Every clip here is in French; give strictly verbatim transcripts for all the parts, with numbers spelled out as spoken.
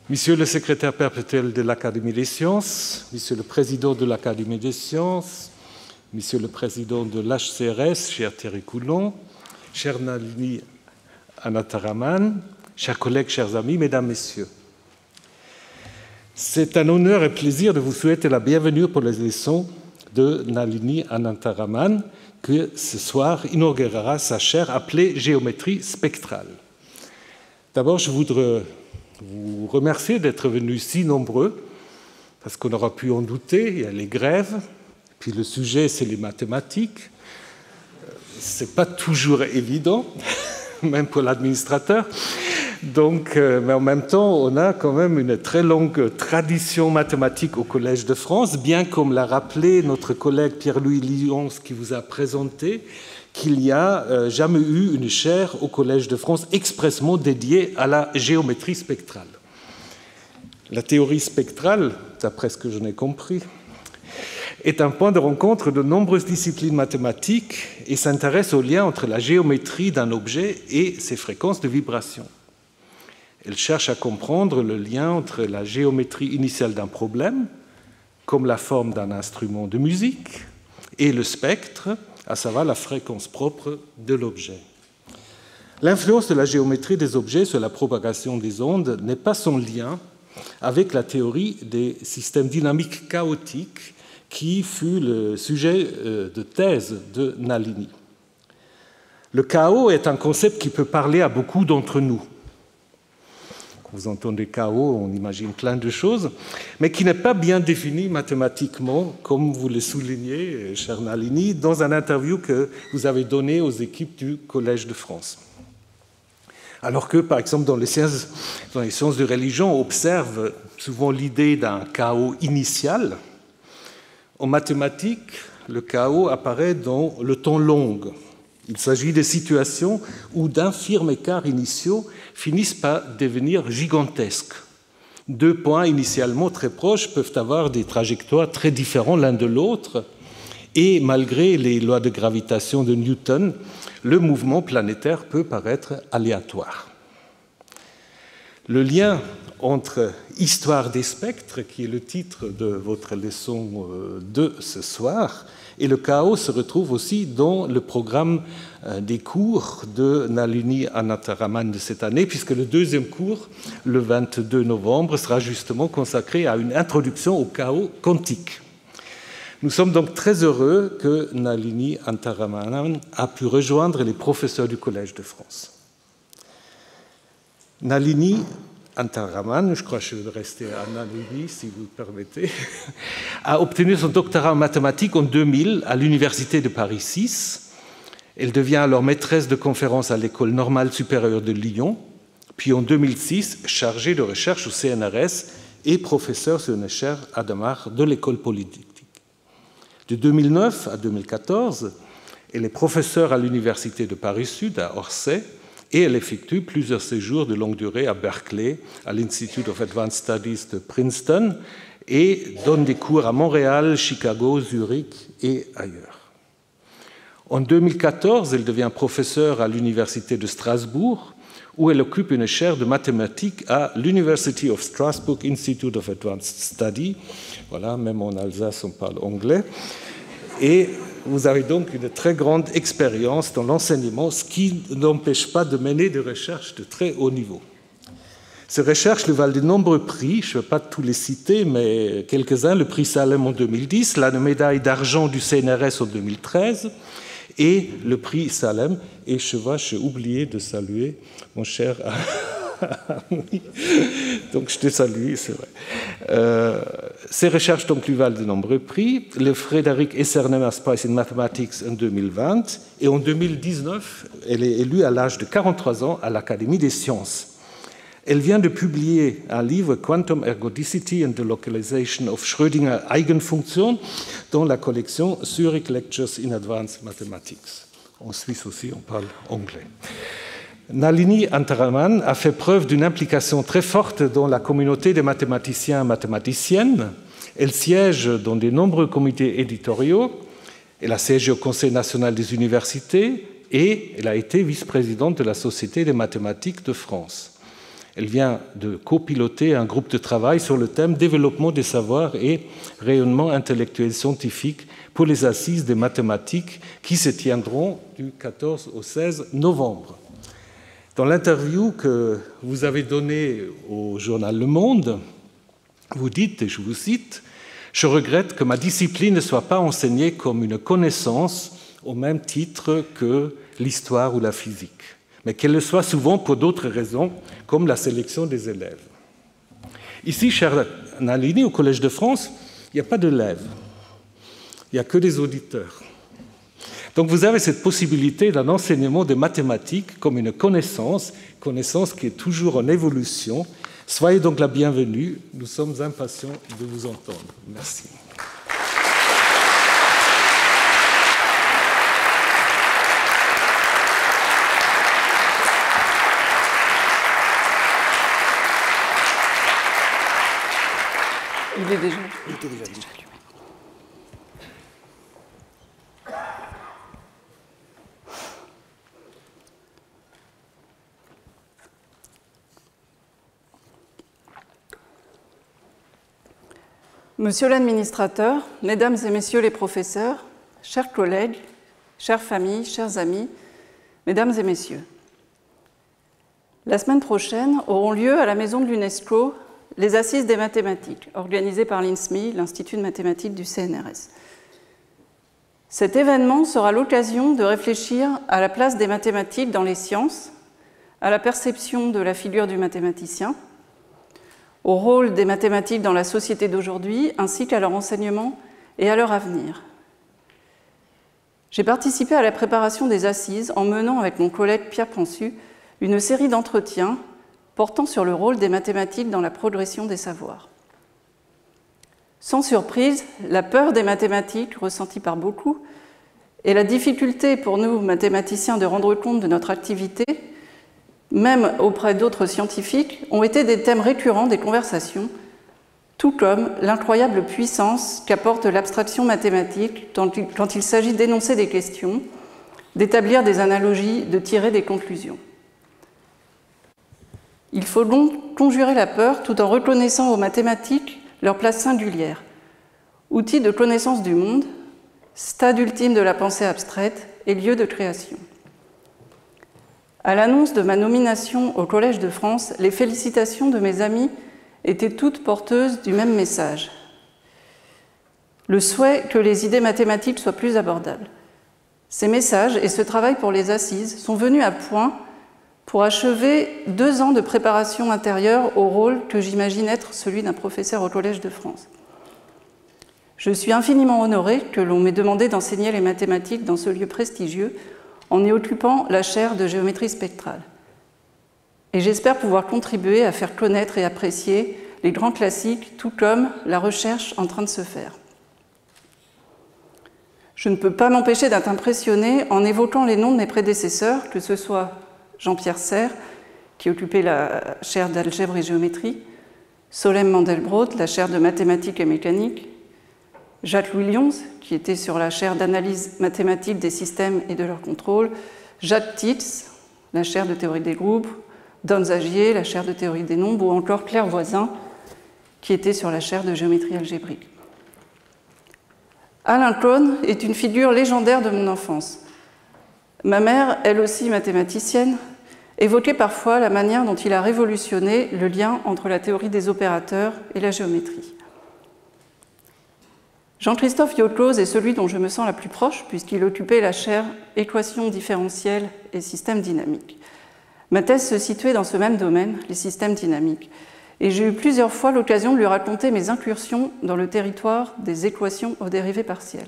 Monsieur le secrétaire perpétuel de l'Académie des sciences, Monsieur le président de l'Académie des sciences, Monsieur le président de l'H C R S, cher Thierry Coulon, cher Nalini Anantaraman, chers collègues, chers amis, mesdames, messieurs. C'est un honneur et plaisir de vous souhaiter la bienvenue pour les leçons de Nalini Anantaraman, que ce soir inaugurera sa chaire appelée Géométrie spectrale. D'abord, je voudrais vous remercier d'être venus si nombreux, parce qu'on aura pu en douter, il y a les grèves, puis le sujet, c'est les mathématiques. Ce n'est pas toujours évident, même pour l'administrateur. Donc, euh, mais en même temps, on a quand même une très longue tradition mathématique au Collège de France, bien comme l'a rappelé notre collègue Pierre-Louis Lyons qui vous a présenté, qu'il n'y a euh, jamais eu une chaire au Collège de France expressément dédiée à la géométrie spectrale. La théorie spectrale, d'après ce que je n'ai compris, est un point de rencontre de nombreuses disciplines mathématiques et s'intéresse au lien entre la géométrie d'un objet et ses fréquences de vibration. Elle cherche à comprendre le lien entre la géométrie initiale d'un problème, comme la forme d'un instrument de musique, et le spectre, à savoir la fréquence propre de l'objet. L'influence de la géométrie des objets sur la propagation des ondes n'est pas sans lien avec la théorie des systèmes dynamiques chaotiques qui fut le sujet de thèse de Nalini. Le chaos est un concept qui peut parler à beaucoup d'entre nous. Quand vous entendez chaos, on imagine plein de choses, mais qui n'est pas bien défini mathématiquement, comme vous le soulignez, cher Nalini, dans un interview que vous avez donné aux équipes du Collège de France. Alors que, par exemple, dans les sciences, dans les sciences de religion, on observe souvent l'idée d'un chaos initial. En mathématiques, le chaos apparaît dans le temps long. Il s'agit de situations où d'infirmes écarts initiaux finissent par devenir gigantesques. Deux points initialement très proches peuvent avoir des trajectoires très différentes l'un de l'autre, et malgré les lois de gravitation de Newton, le mouvement planétaire peut paraître aléatoire. Le lien entre Histoire des spectres, qui est le titre de votre leçon de ce soir, et le chaos se retrouve aussi dans le programme des cours de Nalini Anantaraman de cette année, puisque le deuxième cours, le vingt-deux novembre, sera justement consacré à une introduction au chaos quantique. Nous sommes donc très heureux que Nalini Anantaraman a pu rejoindre les professeurs du Collège de France. Nalini Anantaraman, je crois que je vais rester à Nalini, si vous le permettez, a obtenu son doctorat en mathématiques en deux mille à l'Université de Paris six. Elle devient alors maîtresse de conférences à l'École normale supérieure de Lyon, puis en deux mille six, chargée de recherche au C N R S et professeure sur une chaire Hadamard de l'École polytechnique. De deux mille neuf à deux mille quatorze, elle est professeure à l'Université de Paris-Sud à Orsay, et elle effectue plusieurs séjours de longue durée à Berkeley, à l'Institute of Advanced Studies de Princeton, et donne des cours à Montréal, Chicago, Zurich et ailleurs. En deux mille quatorze, elle devient professeure à l'Université de Strasbourg, où elle occupe une chaire de mathématiques à l'University of Strasbourg Institute of Advanced Study. Voilà, même en Alsace, on parle anglais. Et vous avez donc une très grande expérience dans l'enseignement, ce qui n'empêche pas de mener des recherches de très haut niveau. Ces recherches lui valent de nombreux prix, je ne vais pas tous les citer, mais quelques-uns, le prix Salem en deux mille dix, la médaille d'argent du C N R S en deux mille treize, et le prix Salem. Et je vois, j'ai oublié de saluer mon cher... oui. Donc je te salue, c'est vrai. Euh, ces recherches donc lui valent de nombreux prix. Le Frédéric Esser-Nemers Prize in Mathematics en deux mille vingt, et en deux mille dix-neuf, elle est élue à l'âge de quarante-trois ans à l'Académie des sciences. Elle vient de publier un livre Quantum Ergodicity and the Localization of Schrödinger Eigenfunktion dans la collection Zurich Lectures in Advanced Mathematics. En Suisse aussi, on parle anglais. Nalini Anantaraman a fait preuve d'une implication très forte dans la communauté des mathématiciens et mathématiciennes. Elle siège dans de nombreux comités éditoriaux. Elle a siégé au Conseil national des universités et elle a été vice-présidente de la Société des mathématiques de France. Elle vient de copiloter un groupe de travail sur le thème « Développement des savoirs et rayonnement intellectuel scientifique pour les assises des mathématiques » qui se tiendront du quatorze au seize novembre. Dans l'interview que vous avez donnée au journal Le Monde, vous dites, et je vous cite, « Je regrette que ma discipline ne soit pas enseignée comme une connaissance au même titre que l'histoire ou la physique, mais qu'elle le soit souvent pour d'autres raisons, comme la sélection des élèves. » Ici, chère Nalini, au Collège de France, il n'y a pas d'élèves, il n'y a que des auditeurs. Donc vous avez cette possibilité d'un enseignement des mathématiques comme une connaissance, connaissance qui est toujours en évolution. Soyez donc la bienvenue, nous sommes impatients de vous entendre. Merci. Il est déjà, il était déjà, déjà allumé. Monsieur l'administrateur, mesdames et messieurs les professeurs, chers collègues, chères familles, chers amis, mesdames et messieurs, la semaine prochaine auront lieu à la maison de l'UNESCO les Assises des mathématiques, organisées par l'I N S M I, l'Institut de mathématiques du C N R S. Cet événement sera l'occasion de réfléchir à la place des mathématiques dans les sciences, à la perception de la figure du mathématicien, au rôle des mathématiques dans la société d'aujourd'hui, ainsi qu'à leur enseignement et à leur avenir. J'ai participé à la préparation des assises en menant avec mon collègue Pierre Pansu une série d'entretiens portant sur le rôle des mathématiques dans la progression des savoirs. Sans surprise, la peur des mathématiques, ressentie par beaucoup, et la difficulté pour nous, mathématiciens, de rendre compte de notre activité, même auprès d'autres scientifiques, ont été des thèmes récurrents des conversations, tout comme l'incroyable puissance qu'apporte l'abstraction mathématique quand il s'agit d'énoncer des questions, d'établir des analogies, de tirer des conclusions. Il faut donc conjurer la peur tout en reconnaissant aux mathématiques leur place singulière, outil de connaissance du monde, stade ultime de la pensée abstraite et lieu de création. À l'annonce de ma nomination au Collège de France, les félicitations de mes amis étaient toutes porteuses du même message. Le souhait que les idées mathématiques soient plus abordables. Ces messages et ce travail pour les assises sont venus à point pour achever deux ans de préparation intérieure au rôle que j'imagine être celui d'un professeur au Collège de France. Je suis infiniment honorée que l'on m'ait demandé d'enseigner les mathématiques dans ce lieu prestigieux en y occupant la chaire de géométrie spectrale. Et j'espère pouvoir contribuer à faire connaître et apprécier les grands classiques, tout comme la recherche en train de se faire. Je ne peux pas m'empêcher d'être impressionnée en évoquant les noms de mes prédécesseurs, que ce soit Jean-Pierre Serre, qui occupait la chaire d'algèbre et géométrie, Solem Mandelbrot, la chaire de mathématiques et mécanique, Jacques-Louis Lyons, qui était sur la chaire d'analyse mathématique des systèmes et de leur contrôle, Jacques Titz, la chaire de théorie des groupes, Don Zagier, la chaire de théorie des nombres, ou encore Claire Voisin, qui était sur la chaire de géométrie algébrique. Alain Cohn est une figure légendaire de mon enfance. Ma mère, elle aussi mathématicienne, évoquait parfois la manière dont il a révolutionné le lien entre la théorie des opérateurs et la géométrie. Jean-Christophe Yoclose est celui dont je me sens la plus proche, puisqu'il occupait la chaire Équations différentielles et systèmes dynamiques. Ma thèse se situait dans ce même domaine, les systèmes dynamiques, et j'ai eu plusieurs fois l'occasion de lui raconter mes incursions dans le territoire des équations aux dérivées partielles.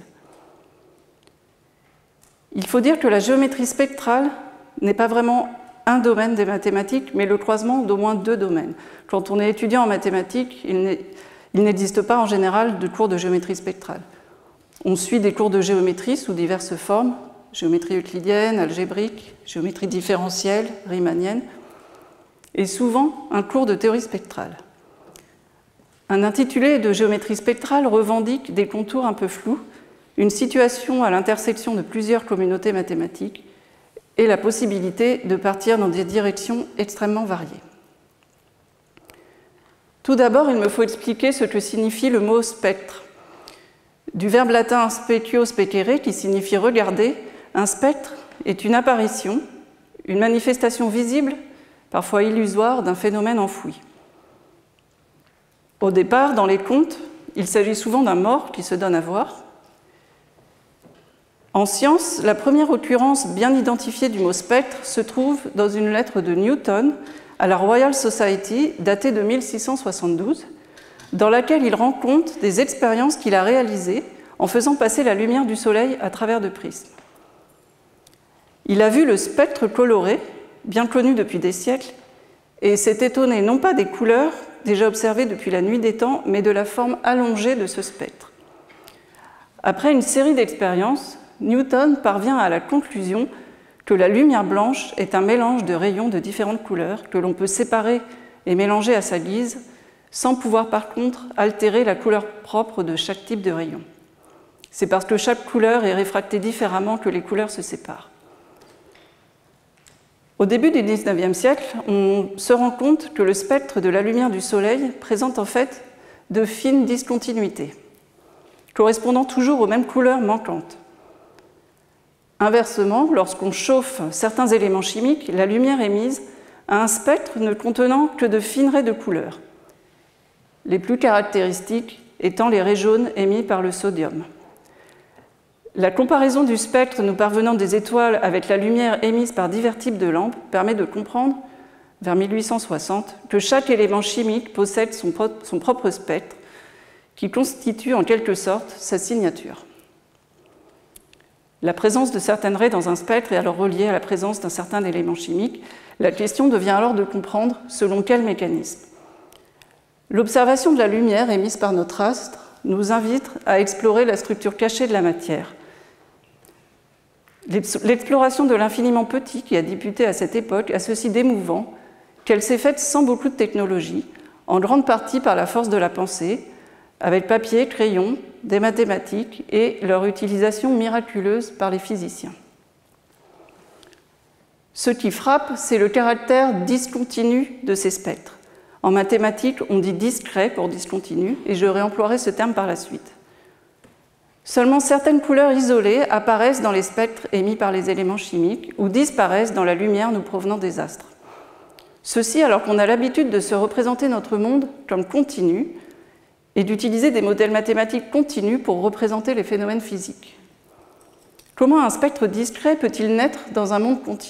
Il faut dire que la géométrie spectrale n'est pas vraiment un domaine des mathématiques, mais le croisement d'au moins deux domaines. Quand on est étudiant en mathématiques, il n'existe pas en général de cours de géométrie spectrale. On suit des cours de géométrie sous diverses formes, géométrie euclidienne, algébrique, géométrie différentielle, riemannienne, et souvent un cours de théorie spectrale. Un intitulé de géométrie spectrale revendique des contours un peu flous, une situation à l'intersection de plusieurs communautés mathématiques et la possibilité de partir dans des directions extrêmement variées. Tout d'abord, il me faut expliquer ce que signifie le mot spectre. Du verbe latin spectio specere, qui signifie regarder, un spectre est une apparition, une manifestation visible, parfois illusoire, d'un phénomène enfoui. Au départ, dans les contes, il s'agit souvent d'un mort qui se donne à voir. En science, la première occurrence bien identifiée du mot spectre se trouve dans une lettre de Newton à la Royal Society, datée de mille six cent soixante-douze, dans laquelle il rend compte des expériences qu'il a réalisées en faisant passer la lumière du soleil à travers de prismes. Il a vu le spectre coloré, bien connu depuis des siècles, et s'est étonné non pas des couleurs déjà observées depuis la nuit des temps, mais de la forme allongée de ce spectre. Après une série d'expériences, Newton parvient à la conclusion que la lumière blanche est un mélange de rayons de différentes couleurs que l'on peut séparer et mélanger à sa guise, sans pouvoir par contre altérer la couleur propre de chaque type de rayon. C'est parce que chaque couleur est réfractée différemment que les couleurs se séparent. Au début du dix-neuvième siècle, on se rend compte que le spectre de la lumière du soleil présente en fait de fines discontinuités, correspondant toujours aux mêmes couleurs manquantes. Inversement, lorsqu'on chauffe certains éléments chimiques, la lumière émise a un spectre ne contenant que de fines raies de couleurs, les plus caractéristiques étant les raies jaunes émises par le sodium. La comparaison du spectre nous parvenant des étoiles avec la lumière émise par divers types de lampes permet de comprendre, vers mille huit cent soixante, que chaque élément chimique possède son propre spectre, qui constitue en quelque sorte sa signature. La présence de certaines raies dans un spectre est alors reliée à la présence d'un certain élément chimique. La question devient alors de comprendre selon quel mécanisme. L'observation de la lumière émise par notre astre nous invite à explorer la structure cachée de la matière. L'exploration de l'infiniment petit qui a débuté à cette époque a ceci d'émouvant qu'elle s'est faite sans beaucoup de technologie, en grande partie par la force de la pensée, avec papier, crayon, des mathématiques et leur utilisation miraculeuse par les physiciens. Ce qui frappe, c'est le caractère discontinu de ces spectres. En mathématiques, on dit discret pour discontinu, et je réemploierai ce terme par la suite. Seulement certaines couleurs isolées apparaissent dans les spectres émis par les éléments chimiques ou disparaissent dans la lumière nous provenant des astres. Ceci alors qu'on a l'habitude de se représenter notre monde comme continu et d'utiliser des modèles mathématiques continus pour représenter les phénomènes physiques. Comment un spectre discret peut-il naître dans un monde continu ?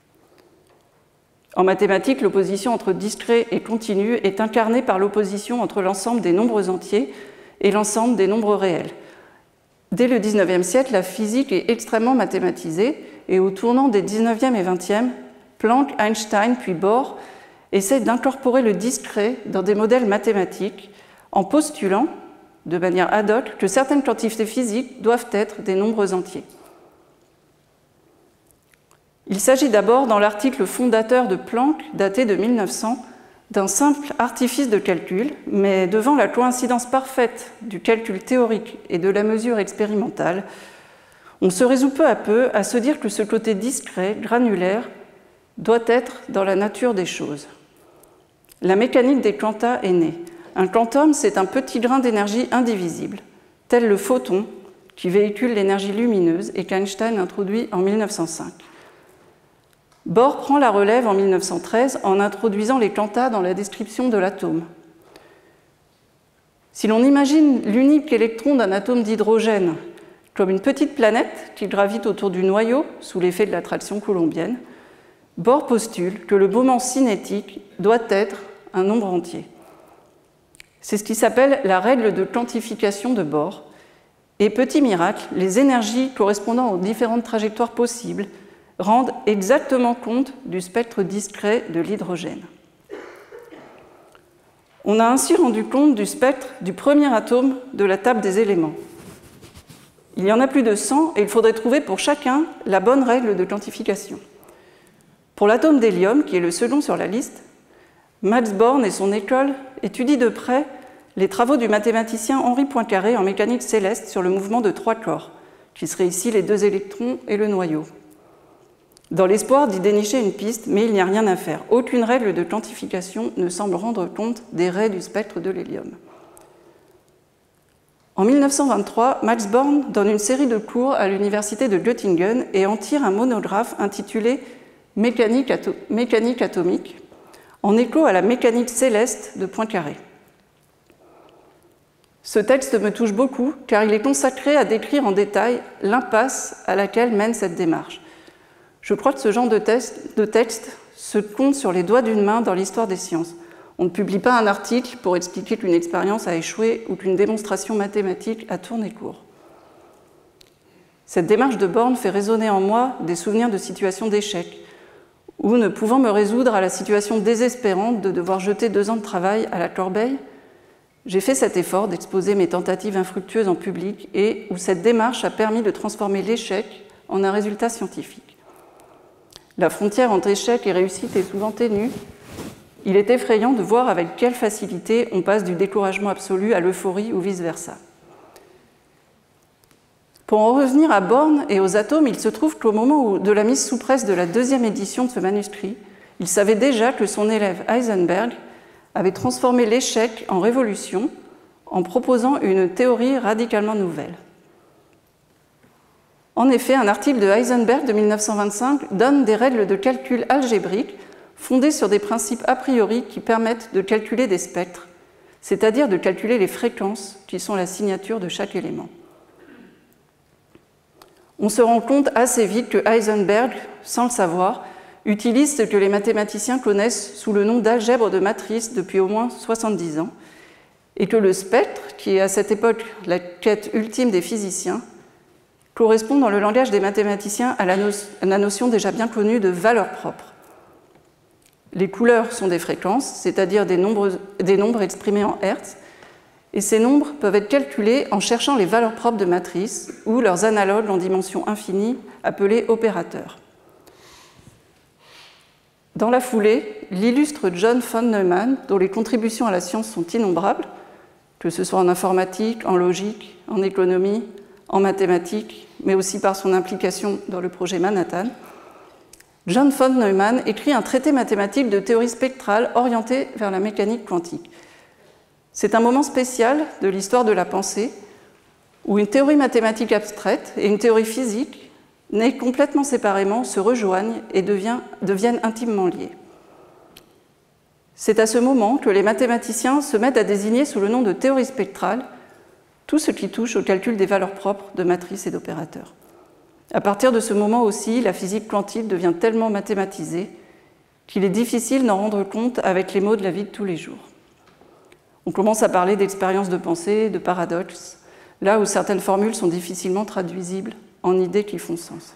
En mathématiques, l'opposition entre discret et continu est incarnée par l'opposition entre l'ensemble des nombres entiers et l'ensemble des nombres réels. Dès le dix-neuvième siècle, la physique est extrêmement mathématisée et au tournant des dix-neuvième et vingtième, Planck, Einstein puis Bohr essaient d'incorporer le discret dans des modèles mathématiques en postulant, de manière ad hoc, que certaines quantités physiques doivent être des nombres entiers. Il s'agit d'abord, dans l'article fondateur de Planck, daté de mille neuf cents, d'un simple artifice de calcul, mais devant la coïncidence parfaite du calcul théorique et de la mesure expérimentale, on se résout peu à peu à se dire que ce côté discret, granulaire, doit être dans la nature des choses. La mécanique des quanta est née. Un quantum, c'est un petit grain d'énergie indivisible, tel le photon qui véhicule l'énergie lumineuse et qu'Einstein introduit en mille neuf cent cinq. Bohr prend la relève en mille neuf cent treize en introduisant les quantas dans la description de l'atome. Si l'on imagine l'unique électron d'un atome d'hydrogène comme une petite planète qui gravite autour du noyau sous l'effet de l'attraction coulombienne, Bohr postule que le moment cinétique doit être un nombre entier. C'est ce qui s'appelle la règle de quantification de Bohr. Et petit miracle, les énergies correspondant aux différentes trajectoires possibles rendent exactement compte du spectre discret de l'hydrogène. On a ainsi rendu compte du spectre du premier atome de la table des éléments. Il y en a plus de cent et il faudrait trouver pour chacun la bonne règle de quantification. Pour l'atome d'hélium, qui est le second sur la liste, Max Born et son école étudient de près les travaux du mathématicien Henri Poincaré en mécanique céleste sur le mouvement de trois corps, qui seraient ici les deux électrons et le noyau. dans l'espoir d'y dénicher une piste, mais il n'y a rien à faire. Aucune règle de quantification ne semble rendre compte des raies du spectre de l'hélium. En mille neuf cent vingt-trois, Max Born donne une série de cours à l'université de Göttingen et en tire un monographe intitulé « Mécanique, ato- Mécanique atomique », en écho à la mécanique céleste de Poincaré. Ce texte me touche beaucoup car il est consacré à décrire en détail l'impasse à laquelle mène cette démarche. Je crois que ce genre de, test, de texte se compte sur les doigts d'une main dans l'histoire des sciences. On ne publie pas un article pour expliquer qu'une expérience a échoué ou qu'une démonstration mathématique a tourné court. Cette démarche de Born fait résonner en moi des souvenirs de situations d'échec, où, ne pouvant me résoudre à la situation désespérante de devoir jeter deux ans de travail à la corbeille, j'ai fait cet effort d'exposer mes tentatives infructueuses en public et où cette démarche a permis de transformer l'échec en un résultat scientifique. La frontière entre échec et réussite est souvent ténue. Il est effrayant de voir avec quelle facilité on passe du découragement absolu à l'euphorie ou vice-versa. Pour en revenir à Born et aux atomes, il se trouve qu'au moment de la mise sous presse de la deuxième édition de ce manuscrit, il savait déjà que son élève Heisenberg avait transformé l'échec en révolution en proposant une théorie radicalement nouvelle. En effet, un article de Heisenberg de mille neuf cent vingt-cinq donne des règles de calcul algébriques fondées sur des principes a priori qui permettent de calculer des spectres, c'est-à-dire de calculer les fréquences qui sont la signature de chaque élément. On se rend compte assez vite que Heisenberg, sans le savoir, utilise ce que les mathématiciens connaissent sous le nom d'algèbre de matrice depuis au moins soixante-dix ans, et que le spectre, qui est à cette époque la quête ultime des physiciens, correspond dans le langage des mathématiciens à la, no- à la notion déjà bien connue de valeur propre. Les couleurs sont des fréquences, c'est-à-dire des nombres, des nombres exprimés en Hertz, et ces nombres peuvent être calculés en cherchant les valeurs propres de matrice ou leurs analogues en dimension infinie, appelés opérateurs. Dans la foulée, l'illustre John von Neumann, dont les contributions à la science sont innombrables, que ce soit en informatique, en logique, en économie, en mathématiques, mais aussi par son implication dans le projet Manhattan, John von Neumann écrit un traité mathématique de théorie spectrale orienté vers la mécanique quantique. C'est un moment spécial de l'histoire de la pensée où une théorie mathématique abstraite et une théorie physique, nées complètement séparément, se rejoignent et devient, deviennent intimement liées. C'est à ce moment que les mathématiciens se mettent à désigner sous le nom de théorie spectrale tout ce qui touche au calcul des valeurs propres de matrices et d'opérateurs. À partir de ce moment aussi, la physique quantique devient tellement mathématisée qu'il est difficile d'en rendre compte avec les mots de la vie de tous les jours. On commence à parler d'expériences de pensée, de paradoxes, là où certaines formules sont difficilement traduisibles en idées qui font sens.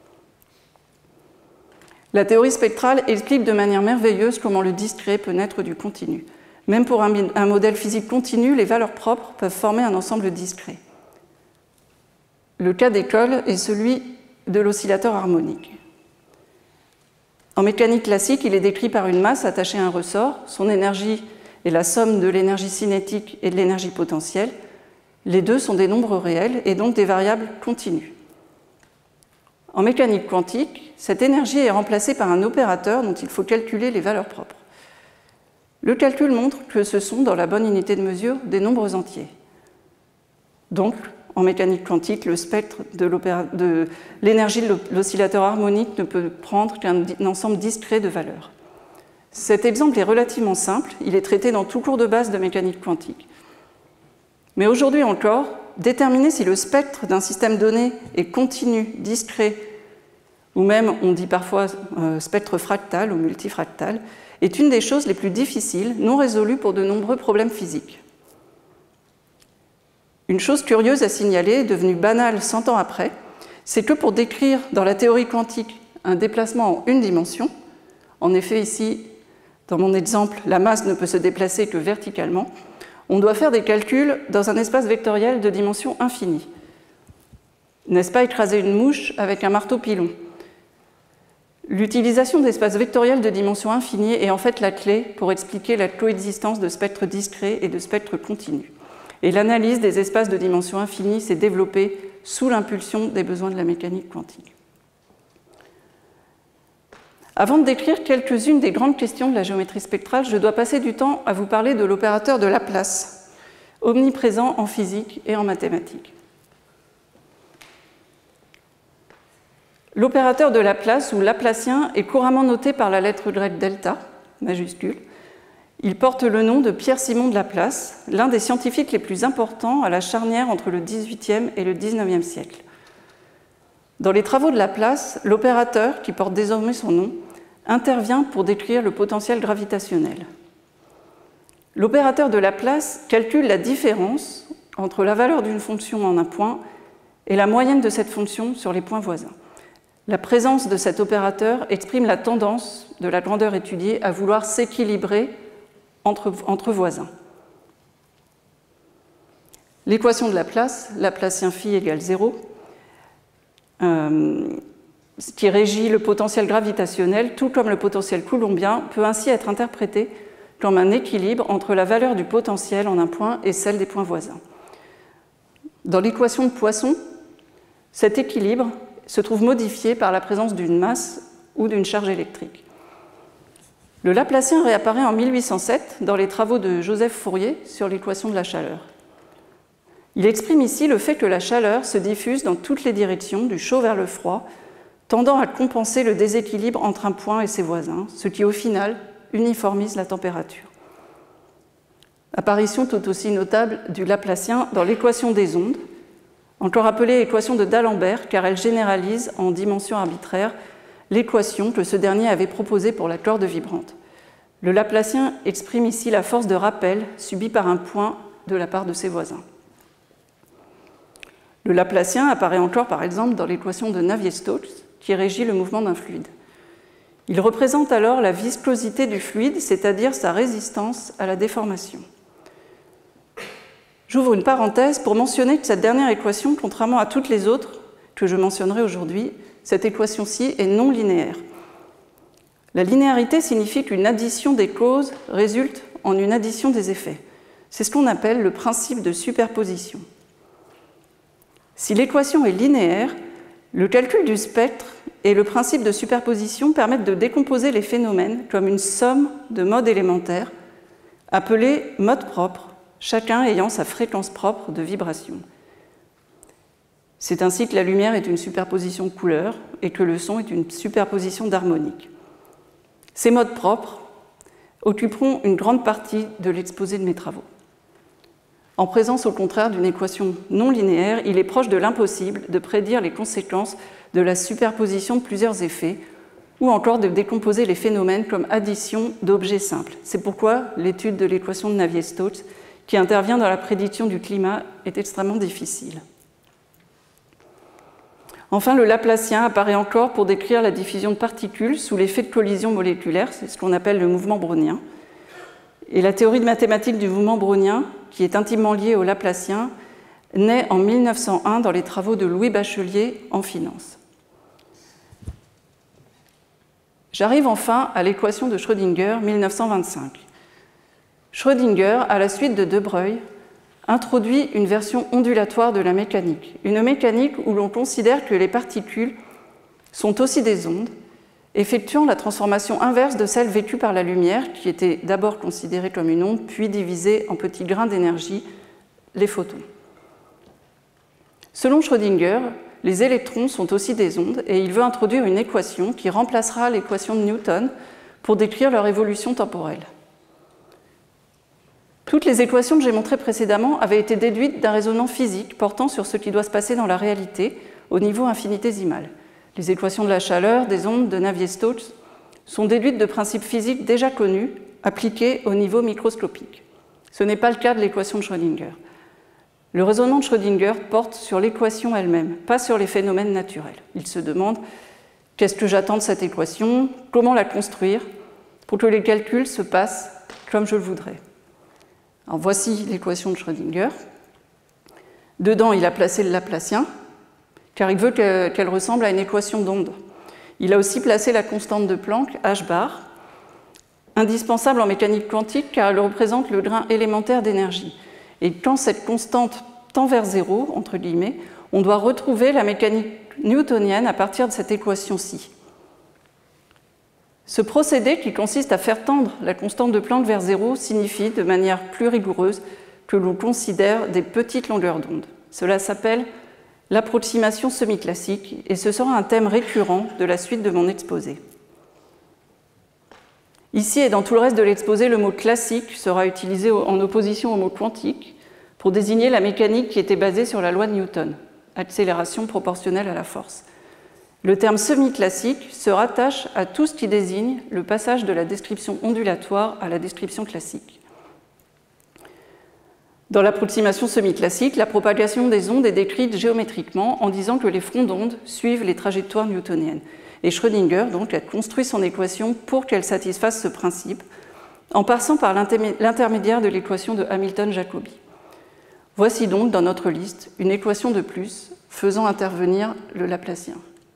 La théorie spectrale explique de manière merveilleuse comment le discret peut naître du continu. Même pour un, un modèle physique continu, les valeurs propres peuvent former un ensemble discret. Le cas d'école est celui de l'oscillateur harmonique. En mécanique classique, il est décrit par une masse attachée à un ressort. Son énergie est la somme de l'énergie cinétique et de l'énergie potentielle. Les deux sont des nombres réels et donc des variables continues. En mécanique quantique, cette énergie est remplacée par un opérateur dont il faut calculer les valeurs propres. Le calcul montre que ce sont, dans la bonne unité de mesure, des nombres entiers. Donc, en mécanique quantique, le spectre de, de l'énergie de l'oscillateur harmonique ne peut prendre qu'un ensemble discret de valeurs. Cet exemple est relativement simple, il est traité dans tout cours de base de mécanique quantique. Mais aujourd'hui encore, déterminer si le spectre d'un système donné est continu, discret, ou même, on dit parfois euh, spectre fractal ou multifractal, est une des choses les plus difficiles, non résolues pour de nombreux problèmes physiques. Une chose curieuse à signaler, devenue banale cent ans après, c'est que pour décrire dans la théorie quantique un déplacement en une dimension, en effet ici, dans mon exemple, la masse ne peut se déplacer que verticalement, on doit faire des calculs dans un espace vectoriel de dimension infinie. N'est-ce pas écraser une mouche avec un marteau pilon? L'utilisation d'espaces vectoriels de dimension infinie est en fait la clé pour expliquer la coexistence de spectres discrets et de spectres continus. Et l'analyse des espaces de dimension infinie s'est développée sous l'impulsion des besoins de la mécanique quantique. Avant de décrire quelques-unes des grandes questions de la géométrie spectrale, je dois passer du temps à vous parler de l'opérateur de Laplace, omniprésent en physique et en mathématiques. L'opérateur de Laplace, ou Laplacien, est couramment noté par la lettre grecque delta, majuscule. Il porte le nom de Pierre-Simon de Laplace, l'un des scientifiques les plus importants à la charnière entre le dix-huitième et le dix-neuvième siècle. Dans les travaux de Laplace, l'opérateur, qui porte désormais son nom, intervient pour décrire le potentiel gravitationnel. L'opérateur de Laplace calcule la différence entre la valeur d'une fonction en un point et la moyenne de cette fonction sur les points voisins. La présence de cet opérateur exprime la tendance de la grandeur étudiée à vouloir s'équilibrer entre, entre voisins. L'équation de Laplace, Laplacien phi égale zéro, euh, qui régit le potentiel gravitationnel, tout comme le potentiel coulombien, peut ainsi être interprété comme un équilibre entre la valeur du potentiel en un point et celle des points voisins. Dans l'équation de Poisson, cet équilibre se trouve modifié par la présence d'une masse ou d'une charge électrique. Le Laplacien réapparaît en mille huit cent sept dans les travaux de Joseph Fourier sur l'équation de la chaleur. Il exprime ici le fait que la chaleur se diffuse dans toutes les directions, du chaud vers le froid, tendant à compenser le déséquilibre entre un point et ses voisins, ce qui au final uniformise la température. Apparition tout aussi notable du Laplacien dans l'équation des ondes, encore appelée équation de d'Alembert car elle généralise en dimension arbitraire l'équation que ce dernier avait proposée pour la corde vibrante. Le Laplacien exprime ici la force de rappel subie par un point de la part de ses voisins. Le Laplacien apparaît encore par exemple dans l'équation de Navier-Stokes qui régit le mouvement d'un fluide. Il représente alors la viscosité du fluide, c'est-à-dire sa résistance à la déformation. J'ouvre une parenthèse pour mentionner que cette dernière équation, contrairement à toutes les autres que je mentionnerai aujourd'hui, cette équation-ci est non linéaire. La linéarité signifie qu'une addition des causes résulte en une addition des effets. C'est ce qu'on appelle le principe de superposition. Si l'équation est linéaire, le calcul du spectre et le principe de superposition permettent de décomposer les phénomènes comme une somme de modes élémentaires, appelés modes propres, chacun ayant sa fréquence propre de vibration. C'est ainsi que la lumière est une superposition de couleurs et que le son est une superposition d'harmoniques. Ces modes propres occuperont une grande partie de l'exposé de mes travaux. En présence, au contraire, d'une équation non linéaire, il est proche de l'impossible de prédire les conséquences de la superposition de plusieurs effets ou encore de décomposer les phénomènes comme addition d'objets simples. C'est pourquoi l'étude de l'équation de Navier-Stokes, qui intervient dans la prédiction du climat, est extrêmement difficile. Enfin, le Laplacien apparaît encore pour décrire la diffusion de particules sous l'effet de collision moléculaire, c'est ce qu'on appelle le mouvement brownien. Et la théorie de mathématiques du mouvement brownien, qui est intimement liée au Laplacien, naît en mille neuf cent un dans les travaux de Louis Bachelier en finance. J'arrive enfin à l'équation de Schrödinger, mille neuf cent vingt-cinq. Schrödinger, à la suite de De Broglie, introduit une version ondulatoire de la mécanique, une mécanique où l'on considère que les particules sont aussi des ondes, effectuant la transformation inverse de celle vécue par la lumière, qui était d'abord considérée comme une onde, puis divisée en petits grains d'énergie, les photons. Selon Schrödinger, les électrons sont aussi des ondes, et il veut introduire une équation qui remplacera l'équation de Newton pour décrire leur évolution temporelle. Toutes les équations que j'ai montrées précédemment avaient été déduites d'un raisonnement physique portant sur ce qui doit se passer dans la réalité au niveau infinitésimal. Les équations de la chaleur, des ondes de Navier-Stokes sont déduites de principes physiques déjà connus, appliqués au niveau microscopique. Ce n'est pas le cas de l'équation de Schrödinger. Le raisonnement de Schrödinger porte sur l'équation elle-même, pas sur les phénomènes naturels. Il se demande qu'est-ce que j'attends de cette équation, comment la construire pour que les calculs se passent comme je le voudrais. Alors voici l'équation de Schrödinger. Dedans, il a placé le Laplacien, car il veut qu'elle ressemble à une équation d'onde. Il a aussi placé la constante de Planck, H bar, indispensable en mécanique quantique car elle représente le grain élémentaire d'énergie. Et quand cette constante tend vers zéro, entre guillemets, on doit retrouver la mécanique newtonienne à partir de cette équation-ci. Ce procédé, qui consiste à faire tendre la constante de Planck vers zéro, signifie de manière plus rigoureuse que l'on considère des petites longueurs d'onde. Cela s'appelle l'approximation semi-classique et ce sera un thème récurrent de la suite de mon exposé. Ici et dans tout le reste de l'exposé, le mot classique sera utilisé en opposition au mot quantique pour désigner la mécanique qui était basée sur la loi de Newton, accélération proportionnelle à la force. Le terme semi-classique se rattache à tout ce qui désigne le passage de la description ondulatoire à la description classique. Dans l'approximation semi-classique, la propagation des ondes est décrite géométriquement en disant que les fronts d'onde suivent les trajectoires newtoniennes. Et Schrödinger donc, a construit son équation pour qu'elle satisfasse ce principe, en passant par l'intermédiaire de l'équation de Hamilton-Jacobi. Voici donc dans notre liste une équation de plus faisant intervenir le Laplacien.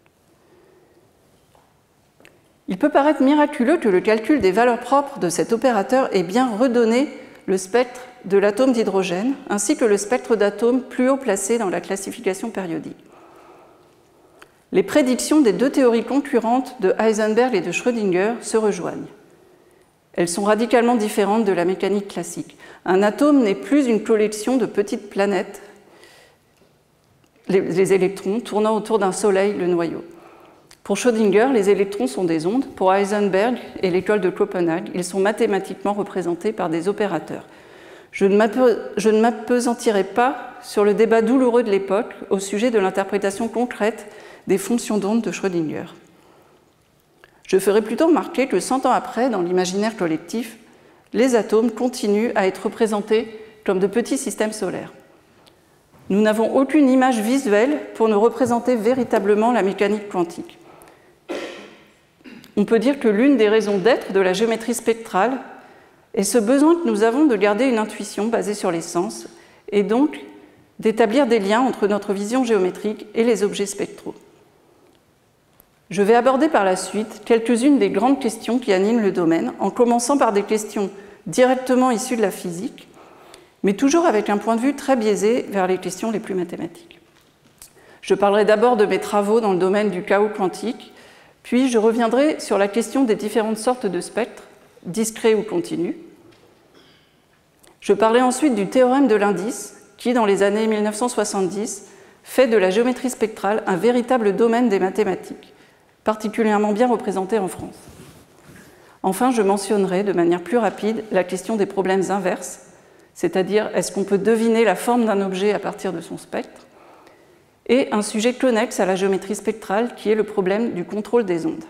Il peut paraître miraculeux que le calcul des valeurs propres de cet opérateur ait bien redonné le spectre de l'atome d'hydrogène, ainsi que le spectre d'atomes plus haut placés dans la classification périodique. Les prédictions des deux théories concurrentes de Heisenberg et de Schrödinger se rejoignent. Elles sont radicalement différentes de la mécanique classique. Un atome n'est plus une collection de petites planètes, les, les électrons, tournant autour d'un soleil, le noyau. Pour Schrödinger, les électrons sont des ondes. Pour Heisenberg et l'école de Copenhague, ils sont mathématiquement représentés par des opérateurs. Je ne m'appesantirai pas sur le débat douloureux de l'époque au sujet de l'interprétation concrète des fonctions d'onde de Schrödinger. Je ferai plutôt remarquer que cent ans après, dans l'imaginaire collectif, les atomes continuent à être représentés comme de petits systèmes solaires. Nous n'avons aucune image visuelle pour nous représenter véritablement la mécanique quantique. On peut dire que l'une des raisons d'être de la géométrie spectrale est ce besoin que nous avons de garder une intuition basée sur les sens et donc d'établir des liens entre notre vision géométrique et les objets spectraux. Je vais aborder par la suite quelques-unes des grandes questions qui animent le domaine, en commençant par des questions directement issues de la physique, mais toujours avec un point de vue très biaisé vers les questions les plus mathématiques. Je parlerai d'abord de mes travaux dans le domaine du chaos quantique, puis je reviendrai sur la question des différentes sortes de spectres, discrets ou continus. Je parlerai ensuite du théorème de l'indice, qui, dans les années mille neuf cent soixante-dix, fait de la géométrie spectrale un véritable domaine des mathématiques, particulièrement bien représenté en France. Enfin, je mentionnerai de manière plus rapide la question des problèmes inverses, c'est-à-dire est-ce qu'on peut deviner la forme d'un objet à partir de son spectre, et un sujet connexe à la géométrie spectrale qui est le problème du contrôle des ondes.